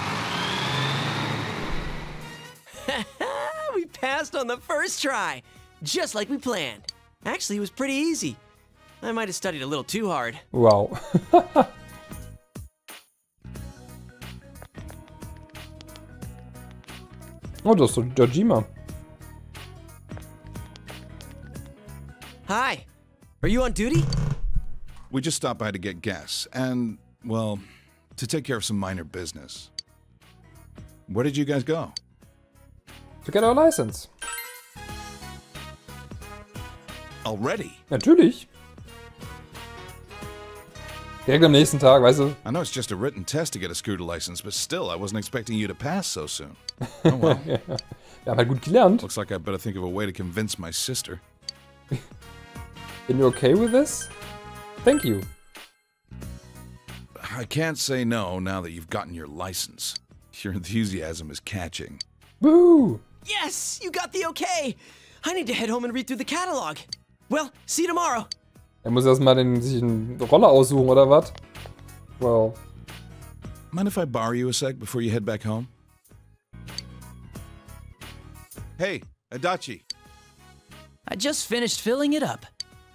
We passed on the first try, just like we planned. Actually, it was pretty easy. I might have studied a little too hard. Wow. Oh, das ist doch Dojima. Hi. Are you on duty? We just stopped by to get gas and, well, to take care of some minor business. Where did you guys go? To get our license. Already? Natürlich. Direkt am nächsten Tag, weißt du? I know it's just a written test to get a scooter license, but still, I wasn't expecting you to pass so soon. Oh well. Wir haben halt gut gelernt. Looks like I better think of a way to convince my sister. Are you okay with this? Thank you. I can't say no now that you've gotten your license. Your enthusiasm is catching. Woohoo! Yes, you got the okay. I need to head home and read through the catalog. Well, see you tomorrow. Er muss erstmal sich einen Roller aussuchen, oder was? Wow. Mind if I borrow you a sec before you head back home? Hey, Adachi. I just finished filling it up.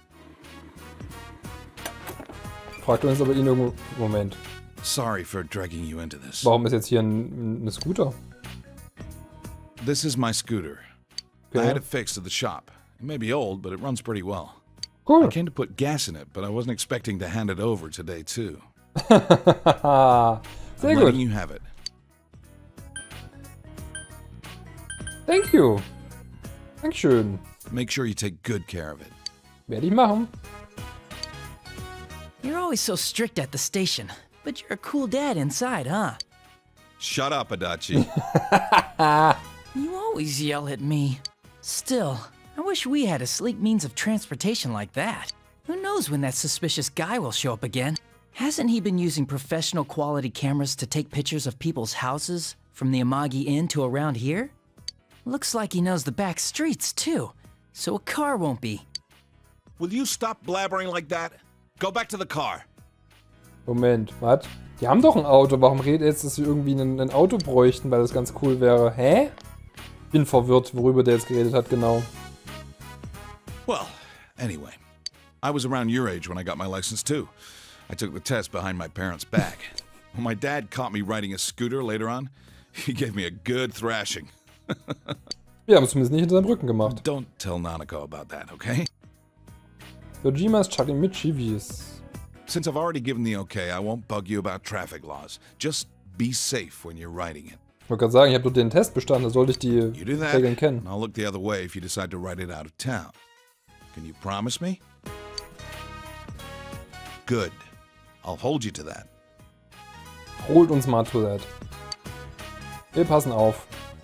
Fragt uns aber ihn irgendwo... Moment. Sorry for dragging you into this. Warum ist jetzt hier ein Scooter? This is my scooter. Okay. I had it fixed at the shop. It may be old, but it runs pretty well. Cool. I came to put gas in it, but I wasn't expecting to hand it over today, too. Sehr I'm gut. letting you have it. Thank you. Dankeschön. Make sure you take good care of it. Werde ich machen. You're always so strict at the station, but you're a cool dad inside, huh? Shut up, Adachi. You always yell at me. Still, I wish we had a sleek means of transportation like that. Who knows when that suspicious guy will show up again? Hasn't he been using professional quality cameras to take pictures of people's houses from the Amagi Inn to around here? Looks like he knows the back streets too, so a car won't be. Will you stop blabbering like that? Go back to the car. Moment, was? Die haben doch ein Auto. Warum redet er jetzt, dass sie irgendwie ein Auto bräuchten, weil das ganz cool wäre? Hä? Bin verwirrt, worüber der jetzt geredet hat, genau. Well, anyway, I was around your age when I got my license too. I took the test behind my parents' back. When my dad caught me riding a scooter later on, he gave me a good thrashing. Wir haben es zumindest nicht hinter seinem Rücken gemacht. Don't tell Nanako about that, okay? Dojima's chugging mischievous. Since I've already given the okay, I won't bug you about traffic laws. Just be safe when you're riding it. Ich wollte gerade sagen, ich habe doch den Test bestanden, da sollte ich die You do that, Regeln kennen. and I'll look the other way if you decide to ride it out of town. Can you promise me? Good. I'll hold you to that. Holt uns mal to that. Wir passen auf.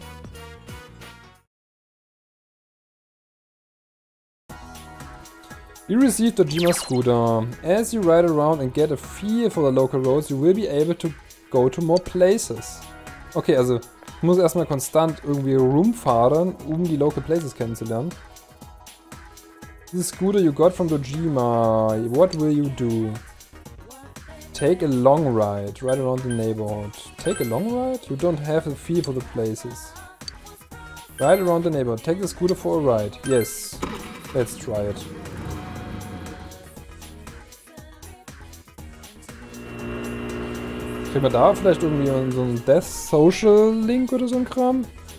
You received Dojima's scooter. As you ride around and get a feel for the local roads, you will be able to go to more places. Okay, also ich muss erstmal konstant irgendwie rumfahren, um die local places kennenzulernen. This scooter you got from Dojima. What will you do? Take a long ride. Ride around the neighborhood. Take a long ride? You don't have a feel for the places. Ride around the neighborhood. Take the scooter for a ride. Yes. Let's try it. Kriegen wir da vielleicht irgendwie so einen Death Social Link oder so ein Kram?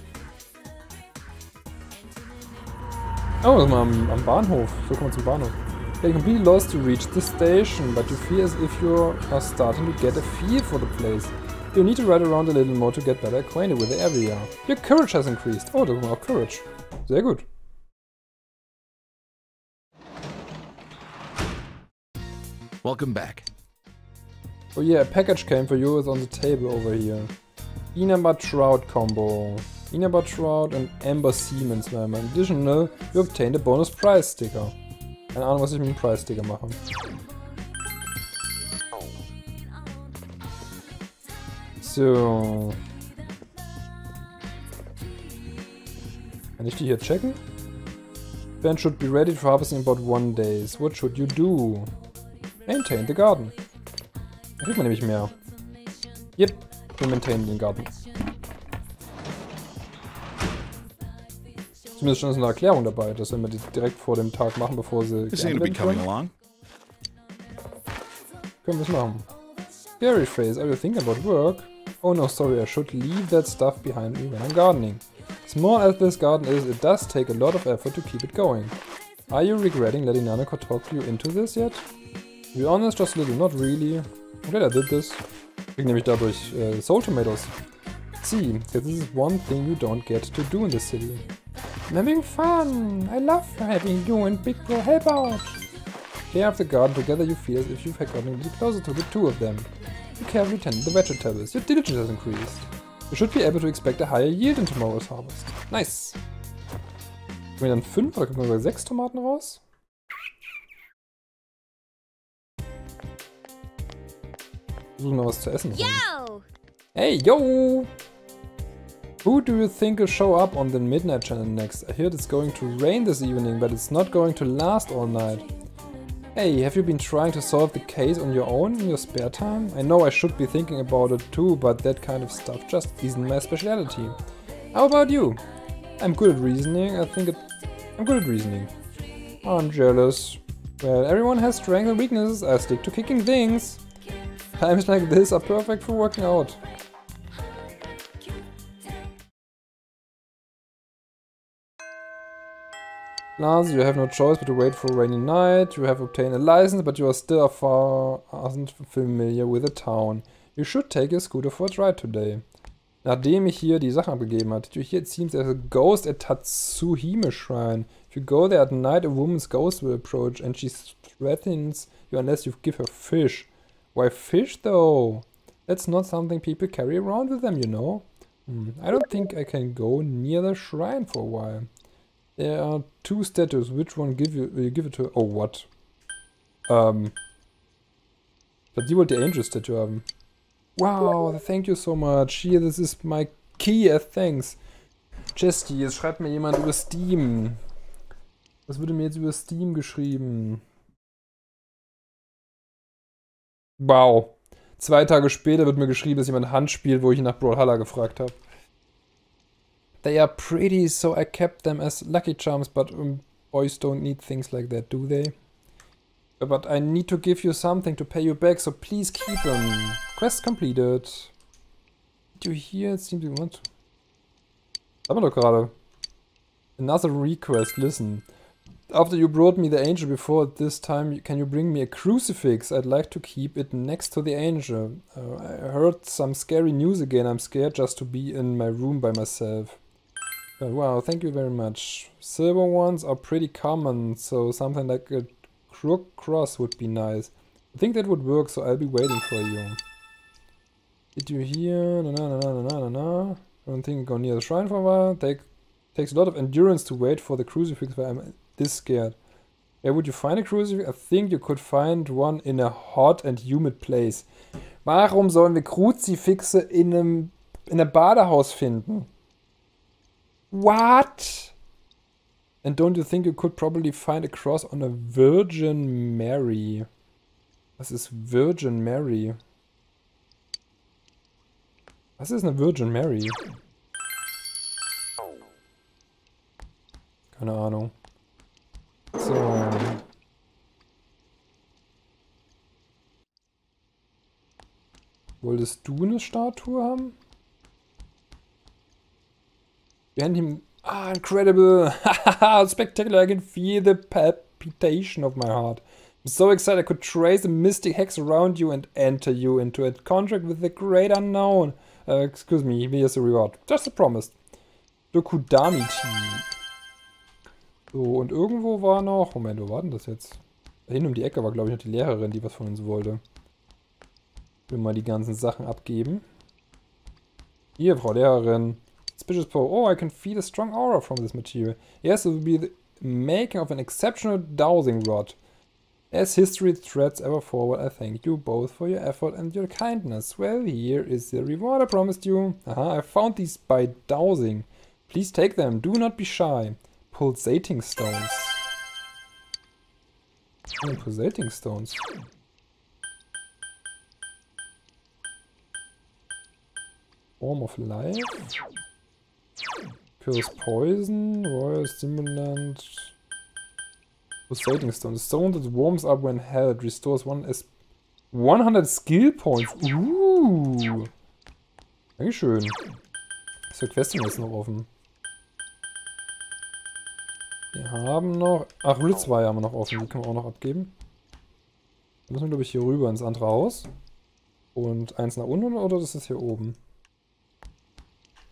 Oh, das ist mal am Bahnhof. So kommen wir zum Bahnhof. You're completely lost to reach the station, but you feel as if you are starting to get a feel for the place. You need to ride around a little more to get better acquainted with the area. Your courage has increased. Oh, da haben wir auch Courage. Sehr gut. Welcome back. Oh yeah, a package came for you. It's on the table over here. Inaba Trout combo. Inaba Trout and Amber Siemens Wärmer. In addition, you obtained a bonus prize sticker. Keine Ahnung, was ich mit dem Prize Sticker mache. So. Kann ich die hier checken? Ben should be ready for harvesting in about 1 day. What should you do? Maintain the garden. Da kriegt man nämlich mehr. Yep, wir maintainen den Garten. Zumindest schon ist eine Erklärung dabei, dass wenn wir die direkt vor dem Tag machen, bevor sie You seem to be geerntet coming werden along. können wir es machen. Scary face, are you thinking about work? Oh no, sorry, I should leave that stuff behind me when I'm gardening. Small as this garden is, it does take a lot of effort to keep it going. Are you regretting letting Nanako talk you into this yet? To be honest, just a little, not really. I'm glad I did this. Ich krieg nämlich dadurch Soul Tomatoes. See, this is one thing you don't get to do in the city. I'm having fun! I love having you and Big Bro help out! care of the garden, together you feel as if you've gotten a little closer to the two of them. You carefully tend the vegetables. Your diligence has increased. You should be able to expect a higher yield in tomorrow's harvest. Nice. Können wir dann 5 oder kommen wir bei 6 Tomaten raus? Versuchen wir was zu essen. Yo! Hey, yo! Who do you think will show up on the Midnight Channel next? I heard it's going to rain this evening, but it's not going to last all night. Hey, have you been trying to solve the case on your own in your spare time? I know I should be thinking about it too, but that kind of stuff just isn't my specialty. How about you? I'm good at reasoning. I'm good at reasoning. I'm jealous. Well, everyone has strengths and weaknesses. I stick to kicking things. Times like this are perfect for working out. Lars, you have no choice but to wait for a rainy night. You have obtained a license, but you are still far familiar with the town. You should take your scooter for a ride today. Nachdem ich hier die Sachen abgegeben hat, did you hear it seems there's a ghost at Tatsuhime Shrine. If you go there at night, a woman's ghost will approach and she threatens you unless you give her fish. Why fish though? That's not something people carry around with them, you know. I don't think I can go near the shrine for a while. There are 2 statues. Which one will you give it to? Oh, what? Ich glaub, die wollte die Angel Statue haben. Wow, thank you so much. Here, this is my key. Thanks. Chesty, jetzt schreibt mir jemand über Steam. Was wurde mir jetzt über Steam geschrieben? Wow. 2 Tage später wird mir geschrieben, dass jemand Hand spielt, wo ich ihn nach Brawlhalla gefragt habe. They are pretty, so I kept them as lucky charms, but boys don't need things like that, do they? But I need to give you something to pay you back, so please keep them. Quest completed. Did you hear? It seems you want to. Haben wir doch gerade. Another request, listen. After you brought me the angel before, this time can you bring me a crucifix? I'd like to keep it next to the angel. I heard some scary news again. I'm scared just to be in my room by myself. Wow, thank you very much. Silver ones are pretty common, so something like a crook cross would be nice. I think that would work, so I'll be waiting for you. Did you hear? I don't think I'll go near the shrine for a while. Takes a lot of endurance to wait for the crucifix, but I'm this scared. Where would you find a crucifix? I think you could find one in a hot and humid place. Warum sollen wir Kruzifixe in einem Badehaus finden? What? And don't you think you could probably find a cross on a Virgin Mary? Was ist Virgin Mary? Was ist eine Virgin Mary? Keine Ahnung. So. Wolltest du eine Statue haben? Behind him. Ah, incredible! Spectacular! I can feel the palpitation of my heart. I'm so excited I could trace the mystic hex around you and enter you into a contract with the great unknown. Excuse me, here's a reward. Just a promise. Dokudamiti. So, und irgendwo war noch... Moment, wo war denn das jetzt? Da hinten um die Ecke war, glaube ich, noch die Lehrerin, die was von uns wollte. Ich will mal die ganzen Sachen abgeben. Hier, Frau Lehrerin. Suspicious power. Oh, I can feel a strong aura from this material. Yes, it will be the making of an exceptional dowsing rod. As history threads ever forward, I thank you both for your effort and your kindness. Well, here is the reward I promised you. I found these by dowsing. Please take them. Do not be shy. Pulsating stones. Oh, pulsating stones. Form of life. Cures poison. Royal stimulant. Pulsating stone. Stone that warms up when held. Restores 100 skill points. Dankeschön. Was für Questing ist noch offen? Wir haben noch... Ach, Rit 2 haben wir noch offen. Die können wir auch noch abgeben. Da müssen wir, glaube ich, hier rüber ins andere Haus. Und eins nach unten, oder das ist hier oben?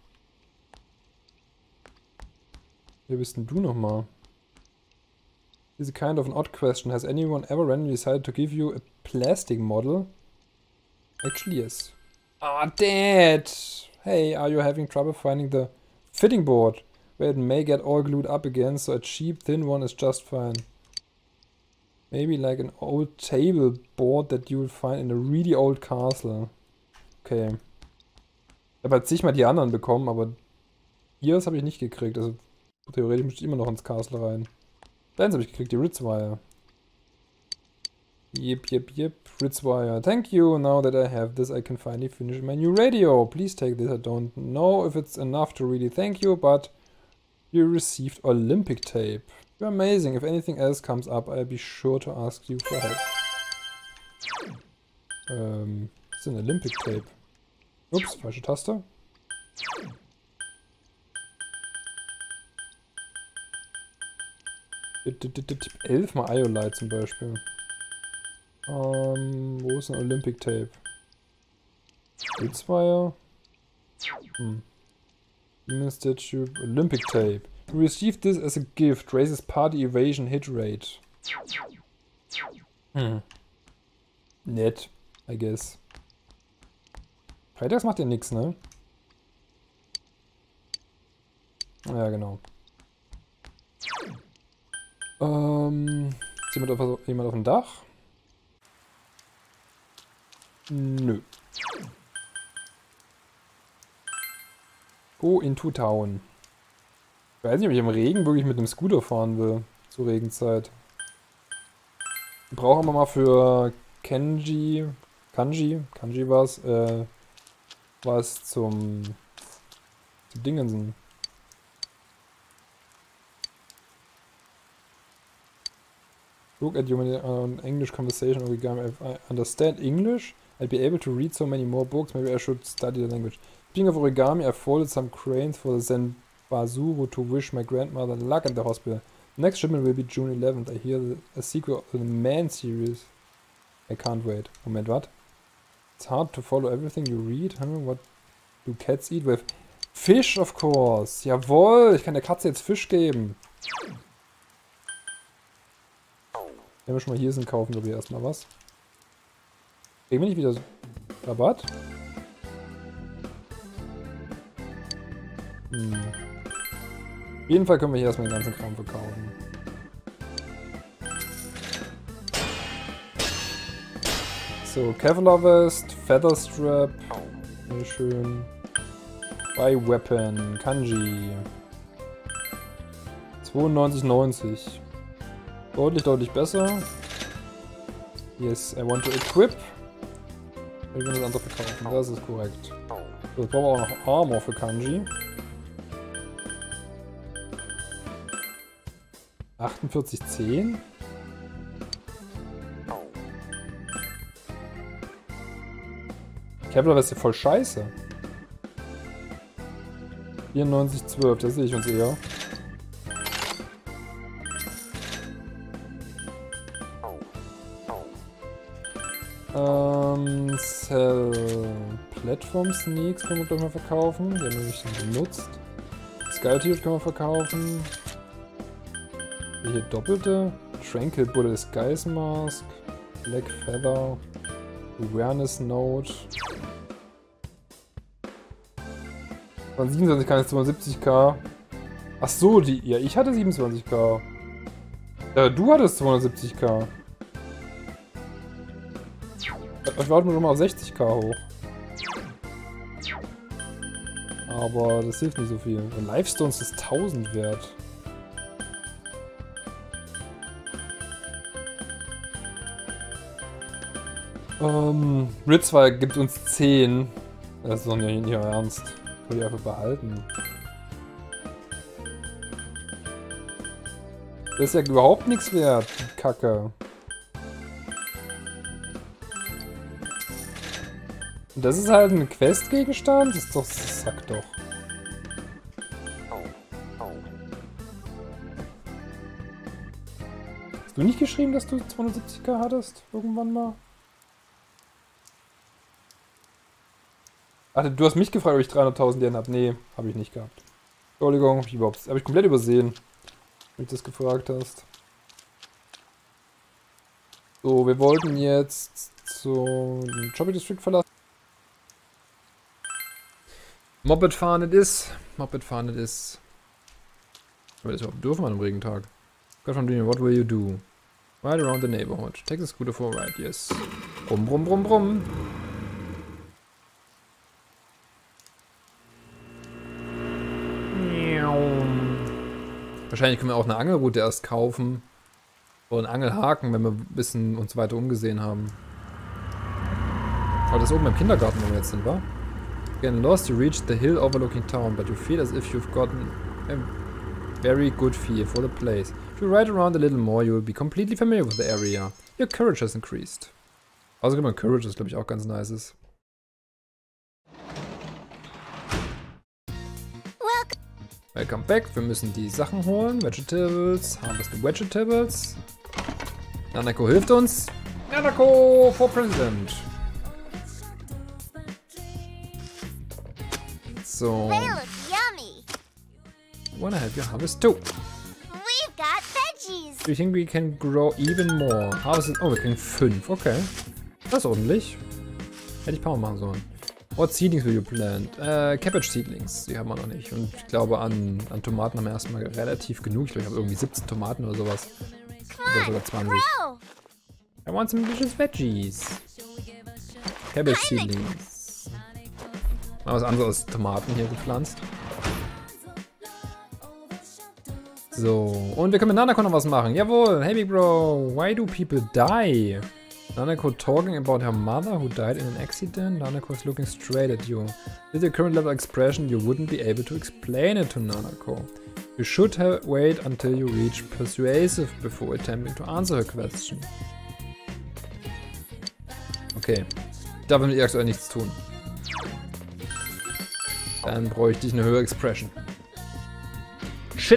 Wer bist denn du nochmal? This is kind of an odd question. Has anyone ever randomly decided to give you a plastic model? Actually, yes. Ah, Dad! Hey, are you having trouble finding the fitting board? Where it may get all glued up again, so a cheap, thin one is just fine. Maybe like an old table board that you will find in a really old castle. Okay. Ich habe halt zigmal die anderen bekommen, aber hier habe ich nicht gekriegt. Also theoretisch müsste ich immer noch ins Castle rein. Deins habe ich gekriegt, die Ritzwire. Yep. Ritzwire. Thank you. Now that I have this, I can finally finish my new radio. Please take this. I don't know if it's enough to really thank you, but you received Olympic tape. You're amazing. If anything else comes up, I'll be sure to ask you for help. It's an Olympic tape. Ups, falsche Taste. Tipp 11 mal Iolite zum Beispiel. Wo ist ein Olympic Tape? Ritzwire. Human Statue. Olympic Tape. You received this as a gift. Raises party evasion hit rate. Nett, I guess. Freitags macht ja nix, ne? Ja, genau. Ist jemand auf dem Dach? Nö. Go into town. Ich weiß nicht, ob ich im Regen wirklich mit einem Scooter fahren will. Zur Regenzeit. Ich brauche aber mal für Kanji was zum Dingensen. Look at your English conversation origami. If I understand English, I'd be able to read so many more books. Maybe I should study the language. Speaking of origami, I folded some cranes for the Zenbazuru to wish my grandmother luck at the hospital. Next shipment will be June 11th. I hear a sequel to the Man series. I can't wait. Moment, what? It's hard to follow everything you read. Huh? What do cats eat with? Fish, of course. Jawohl, ich kann der Katze jetzt Fisch geben. Wenn wir schon mal hier sind, kaufen wir erstmal was. Kriegen wir nicht wieder Rabatt? Auf jeden Fall können wir hier erstmal den ganzen Kram verkaufen. So, Kevlar Vest, Feather Strap. Sehr schön. Buy Weapon, Kanji. 92,90. Deutlich besser. Yes, I want to equip. Ich will das andere verkaufen, das ist korrekt. So, jetzt brauchen wir auch noch Armor für Kanji. 48,10. Kevlar ist ja voll scheiße. 94,12, das sehe ich uns eher. Sell Platform Sneaks können wir gleich mal verkaufen. Die haben wir nämlich schon benutzt. Sky T-Shirt können wir verkaufen. Hier doppelte. Tranquil Bullet Skies Mask. Black Feather. Awareness Note. Von 27 kann jetzt 72k. Ach so, ja, ich hatte 27k. Ja, du hattest 270k. Ich warte mir schon mal auf 60k hoch. Aber das hilft nicht so viel. Und Livestones ist 1000 wert. Ritzwire gibt uns 10. Das ist doch nicht euer Ernst. Will ich einfach behalten. Das ist ja überhaupt nichts wert, die Kacke. Und das ist halt ein Questgegenstand? Das sagt doch. Hast du nicht geschrieben, dass du 270k hattest? Irgendwann mal? Ach, du hast mich gefragt, ob ich 300.000 Yen habe. Nee, habe ich nicht gehabt. Entschuldigung, habe ich komplett übersehen, wenn du das gefragt hast. So, wir wollten jetzt zum Shopping District verlassen. Moped fahren it is. Moped fahren it is. Aber das überhaupt dürfen wir an einem Regentag. Got from doing, what will you do? Ride around the neighborhood. Take the scooter for a ride, yes. Brumm, brumm, brumm, brumm. Wahrscheinlich können wir auch eine Angelroute erst kaufen. Oder einen Angelhaken, wenn wir ein bisschen uns weiter umgesehen haben. Aber das ist oben im Kindergarten, wo wir jetzt sind, wa? Getting lost, you reach the hill overlooking town, but you feel as if you've gotten a very good feel for the place. If you ride around a little more, you will be completely familiar with the area. Your courage has increased. Außerdem Courage ist, glaube ich, auch ganz nice ist. Welcome back. Wir müssen die Sachen holen. Vegetables. Harvest the Vegetables. Nanako hilft uns. Nanako for President. So. They look yummy. Wanna help you harvest too. We've got veggies. Do you think we can grow even more? Harvest. Oh, wir kriegen 5. Okay. Das ist ordentlich. Hätte ich ein paar Mal machen sollen. What seedlings will you plant? Cabbage Seedlings, die haben wir noch nicht. Und ich glaube, an Tomaten haben wir erstmal relativ genug. Ich glaube, ich habe irgendwie 17 Tomaten oder sowas. Oder sogar 20. I want some delicious veggies. Cabbage Seedlings. Mal was anderes als Tomaten hier gepflanzt. So, und wir können mit Nanako noch was machen. Jawohl, hey Big Bro, why do people die? Nanako talking about her mother who died in an accident. Nanako is looking straight at you. With your current level of expression, you wouldn't be able to explain it to Nanako. You should wait until you reach persuasive before attempting to answer her question. Okay. Ich darf mit ihr aktuell nichts tun. Dann bräuchte ich eine höhere Expression. Shit!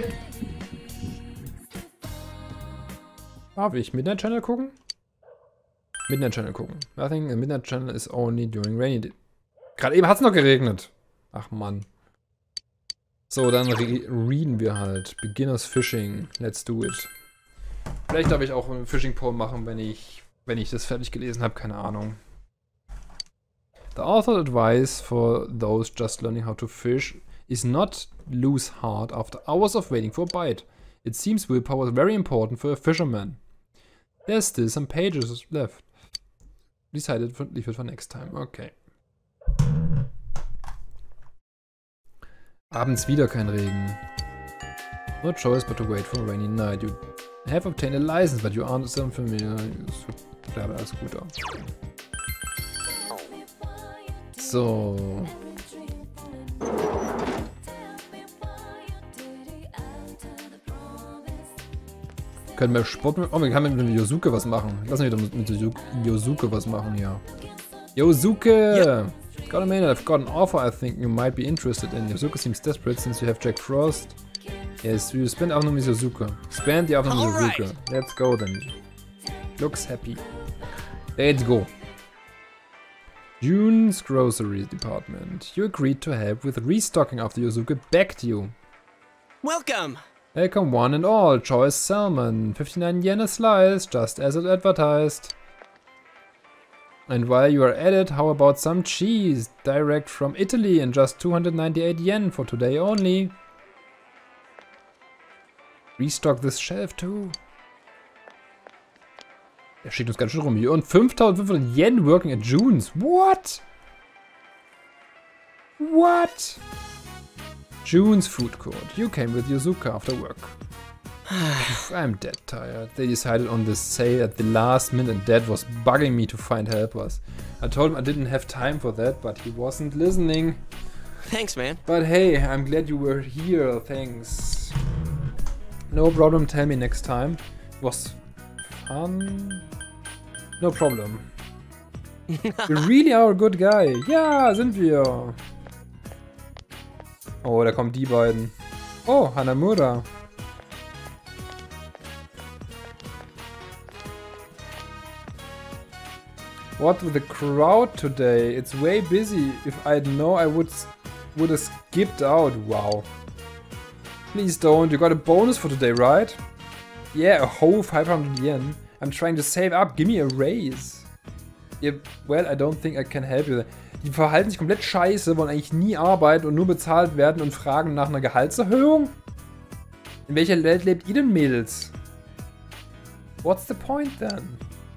Darf ich Midnight Channel gucken? Midnight Channel gucken. Nothing in Midnight Channel is only during rainy day. Gerade eben hat es noch geregnet. Ach Mann. So, dann readen wir halt. Beginners Fishing. Let's do it. Vielleicht darf ich auch einen Fishing Pole machen, wenn ich das fertig gelesen habe. Keine Ahnung. The author's advice for those just learning how to fish is not lose heart after hours of waiting for a bite. It seems willpower is very important for a fisherman. There's still some pages left. Decided leave it for next time. Okay. Abends wieder kein Regen. No choice but to wait for a rainy night. You have obtained a license, but you aren't so familiar. Bleibt alles gut aus. So. Können wir Sport mit... Oh, wir können mit Yosuke was machen. Lass mich doch mit Yosuke was machen hier. Yosuke! Yep. Got a minute, I've got an offer I think you might be interested in. Yosuke seems desperate since you have Jack Frost. Yes, you spend Aufnahme mit Yosuke. Spend die Aufnahme mit Yosuke. Right. Let's go then. Looks happy. Let's go. June's Grocery Department. You agreed to help with restocking after Yosuke begged you. Welcome! Welcome one and all, choice salmon, 59 yen a slice, just as it advertised. And while you are at it, how about some cheese, direct from Italy and just 298 yen for today only. Restock this shelf too. Der schickt uns ganz schön rum hier. Und 5500 Yen working at June's. What? What? June's food court. You came with Yosuke after work. I'm dead tired. They decided on this sale at the last minute and Dad was bugging me to find helpers. I told him I didn't have time for that, but he wasn't listening. Thanks, man. But hey, I'm glad you were here. Thanks. No problem. Tell me next time. It was fun. No problem. You really are a good guy. Ja, sind wir. Oh, da kommen die beiden. Oh, Hanamura. What with the crowd today? It's way busy. If I'd known, I would have skipped out. Wow. Please don't. You got a bonus for today, right? Yeah, a whole 500 yen. I'm trying to save up. Give me a raise. Yeah, well, I don't think I can help you. Die verhalten sich komplett scheiße, wollen eigentlich nie arbeiten und nur bezahlt werden und fragen nach einer Gehaltserhöhung? In welcher Welt lebt ihr denn, Mädels? What's the point then?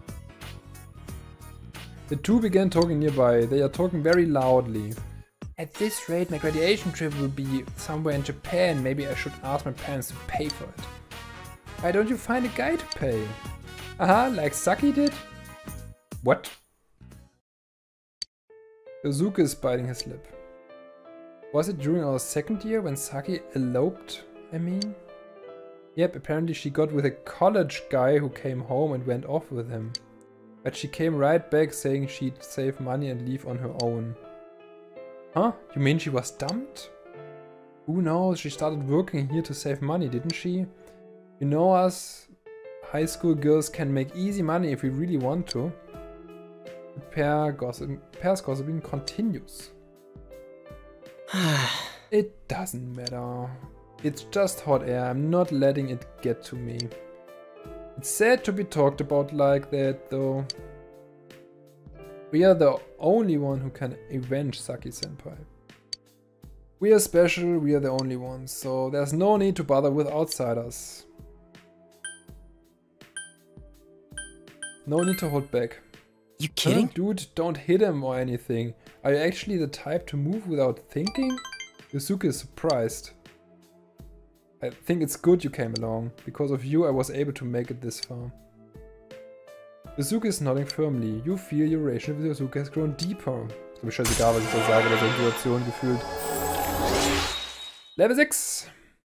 The two began talking nearby. They are talking very loudly. At this rate, my graduation trip will be somewhere in Japan. Maybe I should ask my parents to pay for it. Why don't you find a guy to pay? Aha, like Saki did? What? Yosuke is biting his lip. Was it during our second year when Saki eloped, I mean? Yep, apparently she got with a college guy who came home and went off with him. But she came right back saying she'd save money and leave on her own. Huh? You mean she was dumped? Who knows? She started working here to save money, didn't she? You know us high school girls can make easy money if we really want to. The pair's gossiping continues. It doesn't matter. It's just hot air. I'm not letting it get to me. It's sad to be talked about like that, though. We are the only one who can avenge Saki-senpai. We are special, we are the only ones, so there's no need to bother with outsiders. No need to hold back. You kidding? Huh? Dude, don't hit him or anything. Are you actually the type to move without thinking? Yosuke is surprised. I think it's good you came along. Because of you I was able to make it this far. Yosuke is nodding firmly. You feel your relationship with Yosuke has grown deeper. Ist mir scheißegal, was ich da sage, bei der Situation gefühlt. Level 6!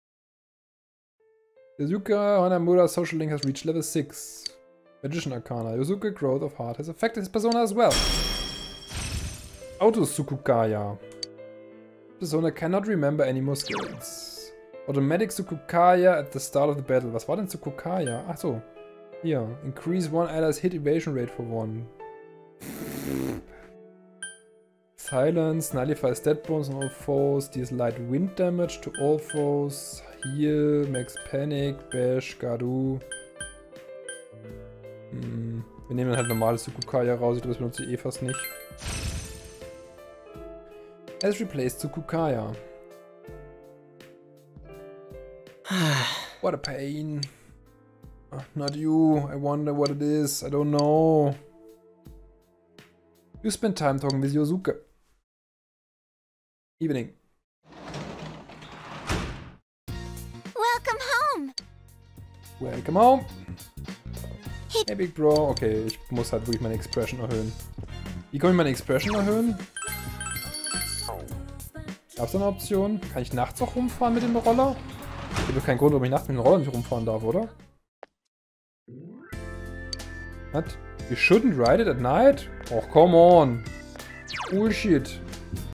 Yosuke Hanamura's social link has reached level 6. Magician Arcana. Yosuke growth of heart has affected his persona as well. Auto Sukukaya. Persona cannot remember any more skills. Automatic Sukukaya at the start of the battle. Was war denn Sukukaya? Ach so. Hier. Increase one ally's hit evasion rate for 1. Silence. Nullifies stat bonus on all foes. Deals light wind damage to all foes. Heal. Makes panic. Bash. Gadu. Wir nehmen dann halt normales Sukukaya raus. Ich glaube, das benutze ich eh fast nicht. Has replaced Sukukaya. What a pain. Not you. I wonder what it is. I don't know. You spend time talking with Yosuke. Evening. Welcome home. Welcome home. Hey Big Bro. Okay, ich muss halt wirklich meine Expression erhöhen. Wie kann ich meine Expression erhöhen? Gab's da eine Option? Kann ich nachts auch rumfahren mit dem Roller? Es gibt doch keinen Grund, warum ich nachts mit dem Roller nicht rumfahren darf, oder? What? You shouldn't ride it at night? Oh, come on. Bullshit.